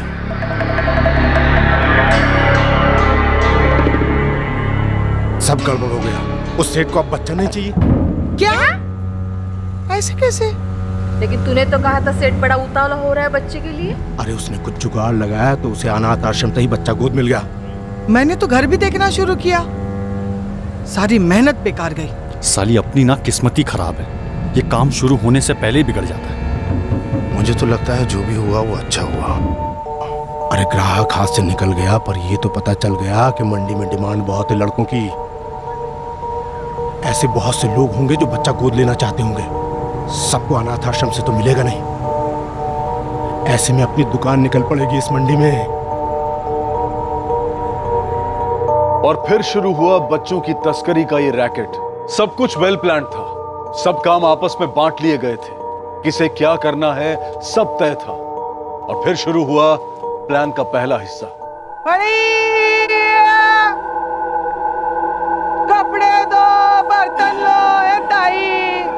सब गड़बड़ हो गया। उस सेठ को अब बच्चा नहीं चाहिए। क्या? ऐसे कैसे? लेकिन तूने तो कहा था सेठ बड़ा उतावला हो रहा है बच्चे के लिए। अरे उसने कुछ जुगाड़ लगाया तो उसे अनाथ आश्रम से ही बच्चा गोद मिल गया। मैंने तो घर भी देखना शुरू किया, सारी मेहनत बेकार गई। साली अपनी ना किस्मत ही खराब है, ये काम शुरू होने से पहले ही बिगड़ जाता है। मुझे तो लगता है जो भी हुआ वो अच्छा हुआ। अरे ग्राहक हाथ से निकल गया, पर ये तो पता चल गया कि मंडी में डिमांड बहुत है लड़कों की। ऐसे बहुत से लोग होंगे जो बच्चा गोद लेना चाहते होंगे, सबको अनाथ आश्रम से तो मिलेगा नहीं। ऐसे में अपनी दुकान निकल पड़ेगी इस मंडी में। और फिर शुरू हुआ बच्चों की तस्करी का ये रैकेट। सब कुछ वेल प्लान था, सब काम आपस में बांट लिए गए थे, किसे क्या करना है सब तय था। और फिर शुरू हुआ प्लान का पहला हिस्सा। कपड़े दो, बर्तन लो, ए ताई।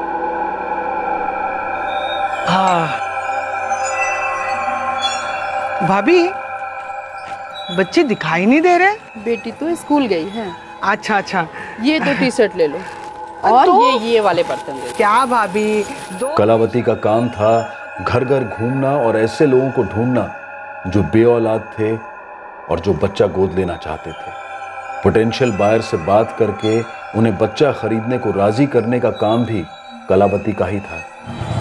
भाभी, बच्चे दिखाई नहीं दे रहे। बेटी तो स्कूल गई है। अच्छा अच्छा, ये दो टी शर्ट ले लो और तो? ये वाले बर्तन ले लो। क्या भाभी? कलावती का काम था घर घर घूमना और ऐसे लोगों को ढूंढना जो बेऔलाद थे और जो बच्चा गोद लेना चाहते थे। पोटेंशियल बायर से बात करके उन्हें बच्चा खरीदने को राजी करने का काम भी कलावती का ही था।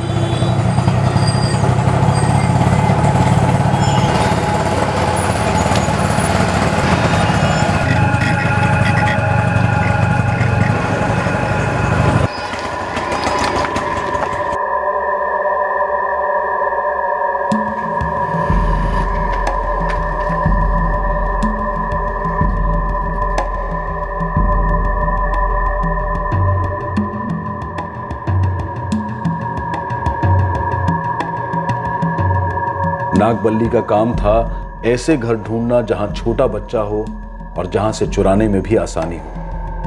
नागबल्ली का काम था ऐसे घर ढूंढना जहां छोटा बच्चा हो और जहां से चुराने में भी आसानी हो।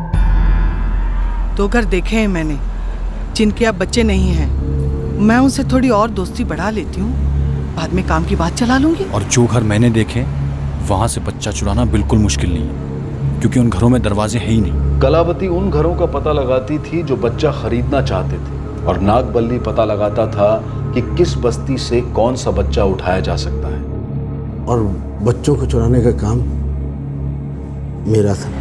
2 घर देखे हैं मैंने जिनके अब बच्चे नहीं हैं। मैं उनसे थोड़ी और दोस्ती बढ़ा लेती हूँ, बाद में काम की बात चला लूंगी। और जो घर मैंने देखे वहां से बच्चा चुराना बिल्कुल मुश्किल नहीं है, क्योंकि उन घरों में दरवाजे हैं ही नहीं। कलावती उन घरों का पता लगाती थी जो बच्चा खरीदना चाहते थे और नागबल्ली पता लगाता था कि किस बस्ती से कौन सा बच्चा उठाया जा सकता है। और बच्चों को चुराने का काम मेरा था।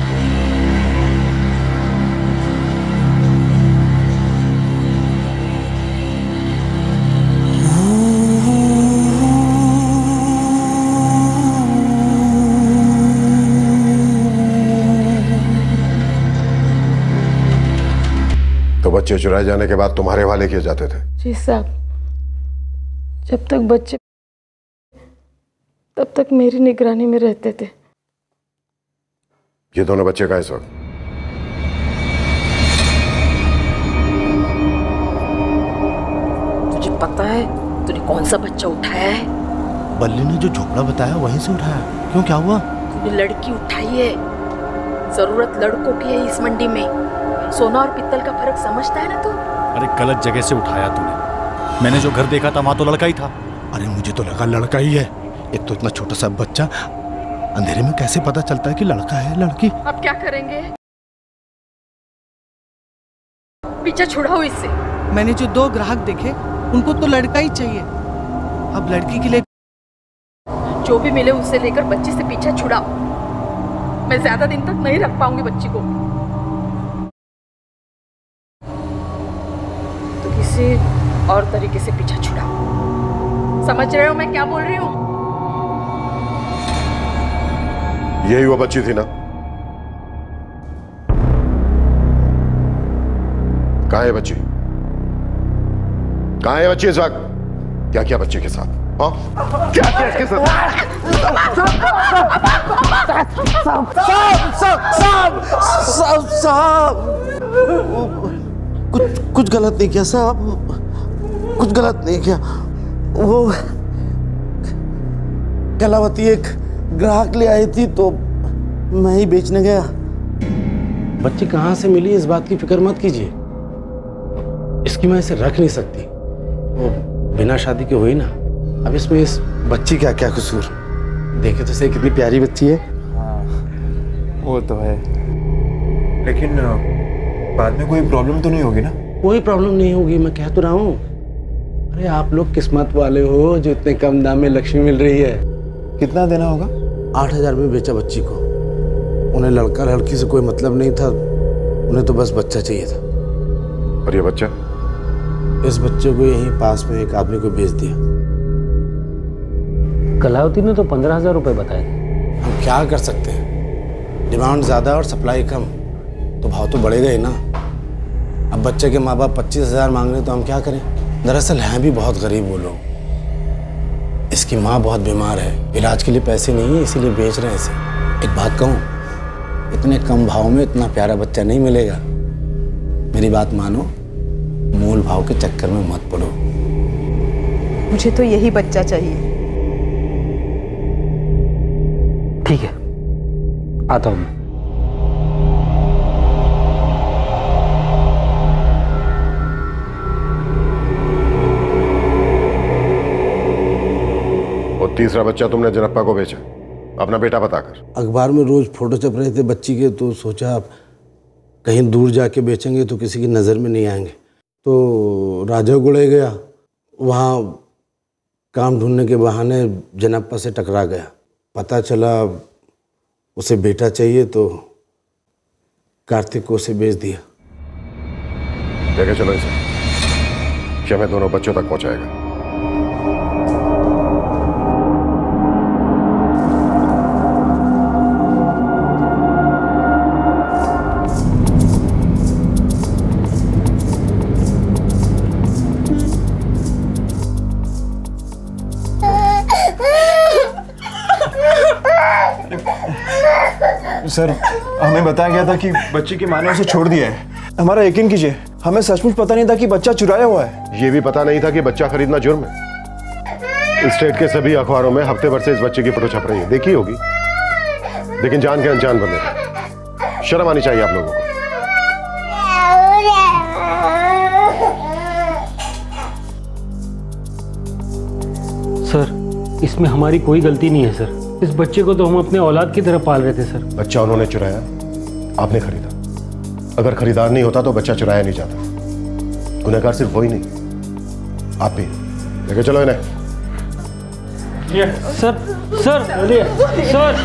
तो बच्चे चुराए जाने के बाद तुम्हारे हवाले किए जाते थे? जी साहब, जब तक बच्चे तब तक मेरी निगरानी में रहते थे। ये दोनों बच्चे का इस वक्त? तुझे पता है तूने कौन सा बच्चा उठाया है? बल्ली ने जो झोपड़ा बताया वहीं से उठाया। क्यों, क्या हुआ? तूने लड़की उठाई है, जरूरत लड़कों की है इस मंडी में। सोना और पित्तल का फर्क समझता है ना तू? अरे गलत जगह से उठाया तूने। मैंने जो घर देखा था वहां तो लड़का ही था। अरे मुझे तो लगा लड़का ही है। एक तो इतना छोटा सा बच्चा, अंधेरे में कैसे पता चलता है कि लड़का है लड़की? अब क्या करेंगे? पीछे छुड़ाओ इससे। मैंने जो 2 ग्राहक देखे उनको तो लड़का ही चाहिए, अब लड़की के लिए जो भी मिले उससे लेकर बच्ची से पीछा छुड़ाओ। मैं ज्यादा दिन तक नहीं रख पाऊंगी बच्ची को, तो किसी और तरीके से पीछा छुड़ाओ। समझ रहे हो मैं क्या बोल रही हूँ? यही वो बच्ची थी ना? कहाँ है बच्ची? कहाँ है बच्ची इस वक्त? क्या किया बच्ची के साथ? हाँ? क्या किया इसके साथ? साहब, कुछ गलत नहीं किया साहब, कुछ गलत नहीं किया। वो कलावती एक ग्राहक ले आई थी तो मैं ही बेचने गया। बच्ची कहाँ से मिली इस बात की फिक्र मत कीजिए, इसकी मैं इसे रख नहीं सकती। वो बिना शादी के हुई ना, अब इसमें इस बच्ची का क्या कसूर? देखे तो सही कितनी प्यारी बच्ची है। हाँ, वो तो है, लेकिन बाद में कोई प्रॉब्लम तो नहीं होगी ना? कोई प्रॉब्लम नहीं होगी, मैं कह तो रहा हूँ। अरे आप लोग किस्मत वाले हो जो इतने कम दाम में लक्ष्मी मिल रही है। कितना देना होगा? 8,000 में बेचा बच्ची को। उन्हें लड़का लड़की से कोई मतलब नहीं था, उन्हें तो बस बच्चा चाहिए था। और ये बच्चा? इस बच्चे को यहीं पास में एक आदमी को बेच दिया। कलावती ने तो 15,000 रुपए बताए थे। हम क्या कर सकते हैं, डिमांड ज्यादा और सप्लाई कम, तो भाव तो बढ़ेगा ही ना। अब बच्चे के माँ बाप 25,000 मांग रहे तो हम क्या करें? दरअसल हैं भी बहुत गरीब वो लोग। इसकी माँ बहुत बीमार है, इलाज के लिए पैसे नहीं है, इसीलिए बेच रहे हैं इसे। एक बात कहूँ, इतने कम भाव में इतना प्यारा बच्चा नहीं मिलेगा। मेरी बात मानो, मूल भाव के चक्कर में मत पड़ो। मुझे तो यही बच्चा चाहिए। ठीक है, आता हूँ। और तीसरा बच्चा तुमने जनप्पा को बेचा, अपना बेटा बताकर? अखबार में रोज फोटो छप रहे थे बच्ची के, तो सोचा कहीं दूर जाके बेचेंगे तो किसी की नज़र में नहीं आएंगे। तो राजागुड़े गया, वहाँ काम ढूंढने के बहाने जनप्पा से टकरा गया। पता चला उसे बेटा चाहिए तो कार्तिक को उसे बेच दिया। लेके चलो इसे, क्या मैं दोनों बच्चों तक पहुंचाएगा। सर, हमें बताया गया था कि बच्ची की माँ ने उसे छोड़ दिया है। हमारा यकीन कीजिए, हमें सचमुच पता नहीं था कि बच्चा चुराया हुआ है। ये भी पता नहीं था कि बच्चा खरीदना जुर्म है। स्टेट के सभी अखबारों में हफ्ते भर से इस बच्चे की फोटो छप रही है, देखी होगी। लेकिन जान के अनजान बंदे थे। शर्म आनी चाहिए आप लोगों को। सर, इसमें हमारी कोई गलती नहीं है सर। इस बच्चे को तो हम अपने औलाद की तरह पाल रहे थे सर। बच्चा उन्होंने चुराया, आपने खरीदा। अगर खरीदार नहीं होता तो बच्चा चुराया नहीं जाता। गुनहगार सिर्फ वही नहीं, आप भी। लेके चलो इन्हें। Sir, sir, sir.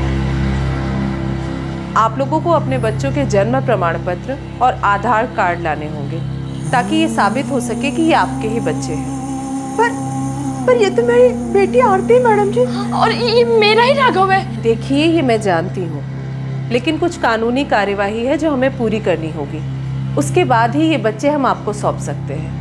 आप लोगों को अपने बच्चों के जन्म प्रमाण पत्र और आधार कार्ड लाने होंगे ताकि ये साबित हो सके कि ये आपके ही बच्चे हैं। पर ये तो मेरी बेटी आरती मैडम जी। और ये मेरा ही राघव है। देखिए, ये मैं जानती हूँ, लेकिन कुछ कानूनी कार्यवाही है जो हमें पूरी करनी होगी। उसके बाद ही ये बच्चे हम आपको सौंप सकते हैं।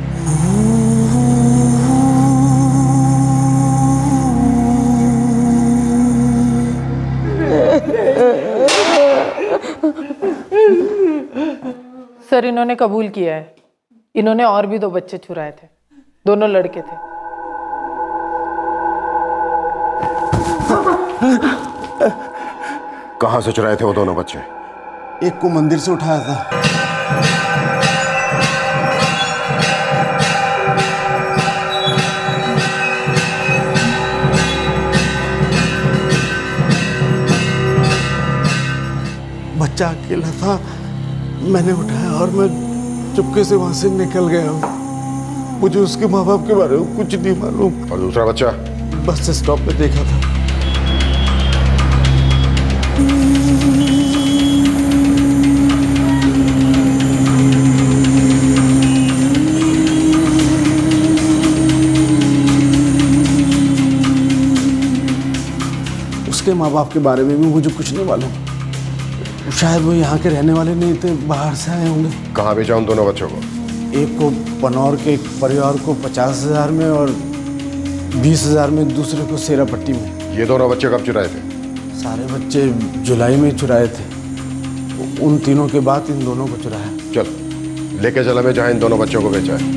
सर, इन्होंने कबूल किया है। इन्होंने और भी 2 बच्चे चुराए थे, दोनों लड़के थे। कहाँ से चुराए थे वो दोनों बच्चे? एक को मंदिर से उठाया था। बच्चा अकेला था, मैंने उठाया और मैं चुपके से वहां से निकल गया। मुझे उसके माँ बाप के बारे में कुछ नहीं मालूम। और दूसरा बच्चा? बस स्टॉप पे देखा था। उसके माँ बाप के बारे में भी मुझे कुछ नहीं मालूम। शायद वो यहाँ के रहने वाले नहीं थे, बाहर से आए होंगे। कहाँ भेजा उन दोनों बच्चों को? एक को पनौर के एक परिवार को 50,000 में और 20,000 में दूसरे को सेरापट्टी में। ये दोनों बच्चे कब चुराए थे? सारे बच्चे जुलाई में चुराए थे। उन तीनों के बाद इन दोनों को चुराया। चल लेके चला मैं जहाँ इन दोनों बच्चों को बेचा है।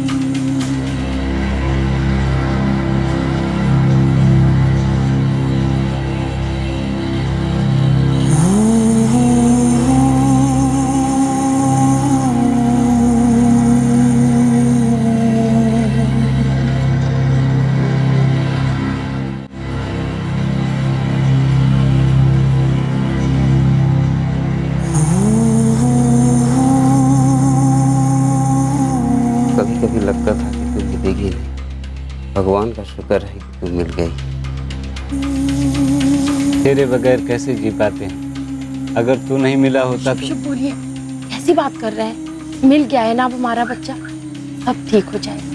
लगता था कि तू मिलेगी नहीं। भगवान का शुक्र है कि तू मिल गई। तेरे बगैर कैसे जी पाते हैं? अगर तू नहीं मिला होता तो। शुभ बोलिए, कैसी बात कर रहे हैं? मिल गया है ना अब हमारा बच्चा, अब ठीक हो जाएगा।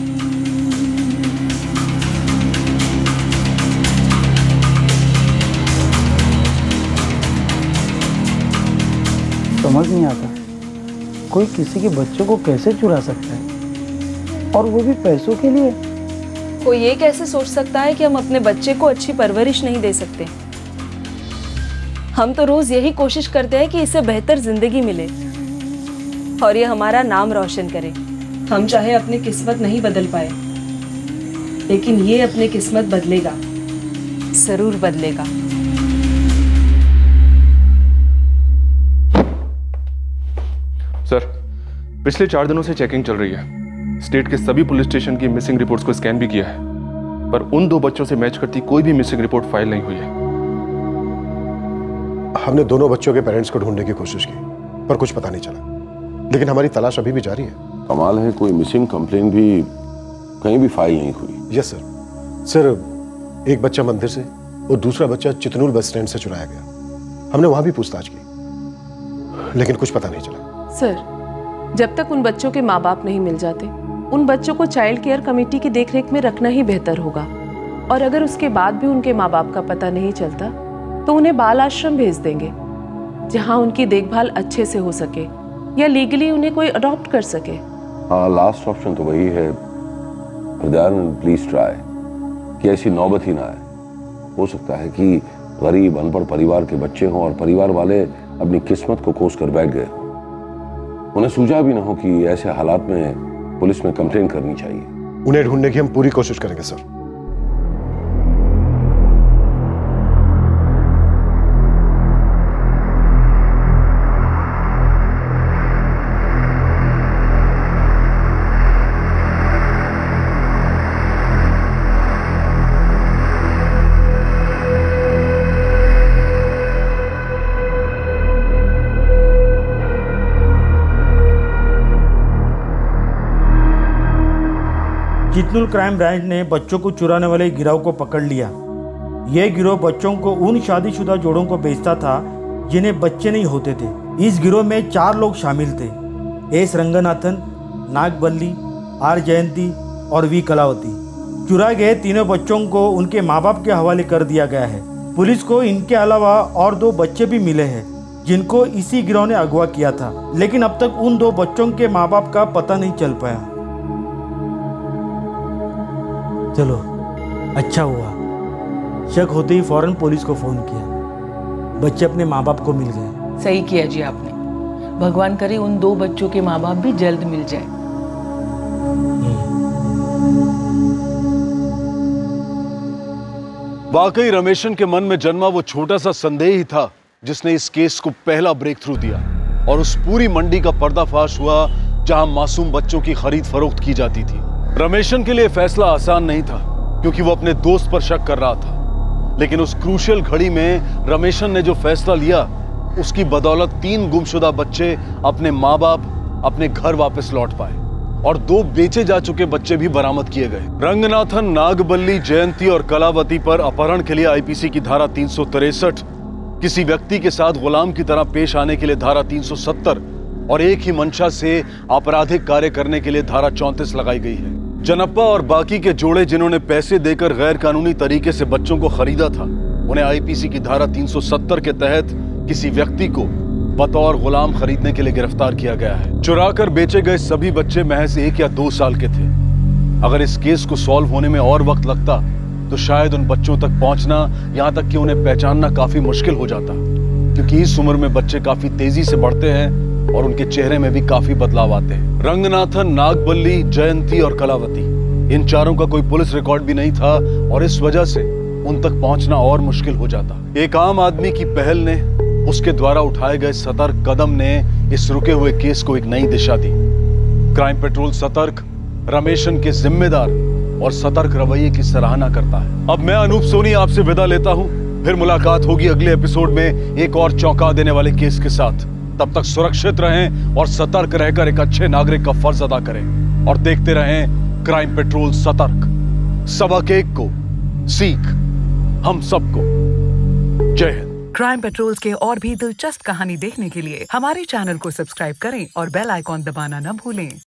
समझ नहीं आता कोई किसी के बच्चों को कैसे चुरा सकता है, और वो भी पैसों के लिए। कोई ये कैसे सोच सकता है कि हम अपने बच्चे को अच्छी परवरिश नहीं दे सकते? हम तो रोज यही कोशिश करते हैं कि इसे बेहतर जिंदगी मिले और ये हमारा नाम रोशन करे। हम चाहे अपनी किस्मत नहीं बदल पाए, लेकिन ये अपनी किस्मत बदलेगा, जरूर बदलेगा। सर, पिछले 4 दिनों से चेकिंग चल रही है। स्टेट के सभी पुलिस स्टेशन की मिसिंग रिपोर्ट्स को स्कैन भी किया है, पर उन 2 बच्चों से मैच करती कोई भी मिसिंग रिपोर्ट फाइल नहीं हुई है। हमने दोनों बच्चों के पेरेंट्स को ढूंढने की कोशिश की, पर कुछ पता नहीं चला। लेकिन हमारी तलाश अभी भी जारी है। कमाल है, कोई मिसिंग कंप्लेन भी कहीं भी फाइल नहीं हुई। Yes sir. सर, एक बच्चा मंदिर से और दूसरा बच्चा चितनूर बस स्टैंड से चुराया गया। हमने वहां भी पूछताछ की, लेकिन कुछ पता नहीं चला। सर, जब तक उन बच्चों के माँ बाप नहीं मिल जाते, उन बच्चों को चाइल्ड केयर कमेटी की देखरेख में रखना ही बेहतर होगा। और अगर उसके बाद भी उनके माँ बाप का पता नहीं चलता तो उन्हें बाल आश्रम भेज देंगे, जहाँ उनकी देखभाल अच्छे से हो सके या लीगली उन्हें कोई अडॉप्ट कर सके। हाँ, लास्ट ऑप्शन तो वही है। प्लीज ट्राई कि ऐसी नौबत ही ना आए। हो सकता है कि गरीब अनपढ़ परिवार के बच्चे हों और परिवार वाले अपनी किस्मत को कोस कर बैठ गए। उन्हें सूझा भी ना हो कि ऐसे हालात में पुलिस में कंप्लेन करनी चाहिए। उन्हें ढूंढने की हम पूरी कोशिश करेंगे सर। चितनूर क्राइम ब्रांच ने बच्चों को चुराने वाले गिरोह को पकड़ लिया। यह गिरोह बच्चों को उन शादीशुदा जोड़ों को बेचता था जिन्हें बच्चे नहीं होते थे। इस गिरोह में 4 लोग शामिल थे: एस रंगनाथन, नागबल्ली, आर जयंती और वी कलावती। चुराए गए तीनों बच्चों को उनके माँ बाप के हवाले कर दिया गया है। पुलिस को इनके अलावा और 2 बच्चे भी मिले हैं जिनको इसी गिरोह ने अगवा किया था, लेकिन अब तक उन 2 बच्चों के माँ बाप का पता नहीं चल पाया। चलो, अच्छा हुआ, शक होते ही फौरन पुलिस को फोन किया। बच्चे अपने माँ बाप को मिल गए। सही किया जी आपने। भगवान करे उन 2 बच्चों के माँ बाप भी जल्द मिल जाए। वाकई रमेशन के मन में जन्मा वो छोटा सा संदेह ही था जिसने इस केस को पहला ब्रेक थ्रू दिया और उस पूरी मंडी का पर्दाफाश हुआ जहां मासूम बच्चों की खरीद फरोख्त की जाती थी। रमेशन के लिए फैसला आसान नहीं था क्योंकि वो अपने दोस्त पर शक कर रहा था, लेकिन उस क्रूशियल घड़ी में रमेशन ने जो फैसला लिया उसकी बदौलत 3 गुमशुदा बच्चे अपने माँ बाप अपने घर वापस लौट पाए और 2 बेचे जा चुके बच्चे भी बरामद किए गए। रंगनाथन, नागबल्ली, जयंती और कलावती पर अपहरण के लिए आईपीसी की धारा 363, किसी व्यक्ति के साथ गुलाम की तरह पेश आने के लिए धारा 370 और एक ही मंशा से आपराधिक कार्य करने के लिए धारा 34 लगाई गई है। जनप्पा और बाकी के जोड़े जिन्होंने पैसे देकर गैर कानूनी तरीके से बच्चों को खरीदा था, उन्हें आईपीसी की धारा 370 के तहत किसी व्यक्ति को बतौर गुलाम खरीदने के लिए गिरफ्तार किया गया है। चुरा कर बेचे गए सभी बच्चे महज 1 या 2 साल के थे। अगर इस केस को सॉल्व होने में और वक्त लगता तो शायद उन बच्चों तक पहुंचना, यहां तक कि उन्हें पहचानना काफी मुश्किल हो जाता, क्योंकि इस उम्र में बच्चे काफी तेजी से बढ़ते हैं और उनके चेहरे में भी काफी बदलाव आते हैं। रंगनाथन, नागबल्ली, जयंती और कलावती, इन चारों का कोई पुलिस रिकॉर्ड भी नहीं था और इस वजह से उन तक पहुंचना और मुश्किल हो जाता। एक आम आदमी की पहल ने, उसके द्वारा उठाए गए सतर्क कदम ने इस रुके हुए केस को एक नई दिशा दी। क्राइम पेट्रोल सतर्क, रमेशन के जिम्मेदार और सतर्क रवैये की सराहना करता है। अब मैं अनूप सोनी आपसे विदा लेता हूं, फिर मुलाकात होगी अगले एपिसोड में एक और चौंका देने वाले केस के साथ। तब तक सुरक्षित रहें और सतर्क रहकर एक अच्छे नागरिक का फर्ज अदा करें और देखते रहें क्राइम पेट्रोल सतर्क। सबक एक को सीख हम सबको। जय हिंद। क्राइम पेट्रोल के और भी दिलचस्प कहानी देखने के लिए हमारे चैनल को सब्सक्राइब करें और बेल आइकॉन दबाना न भूलें।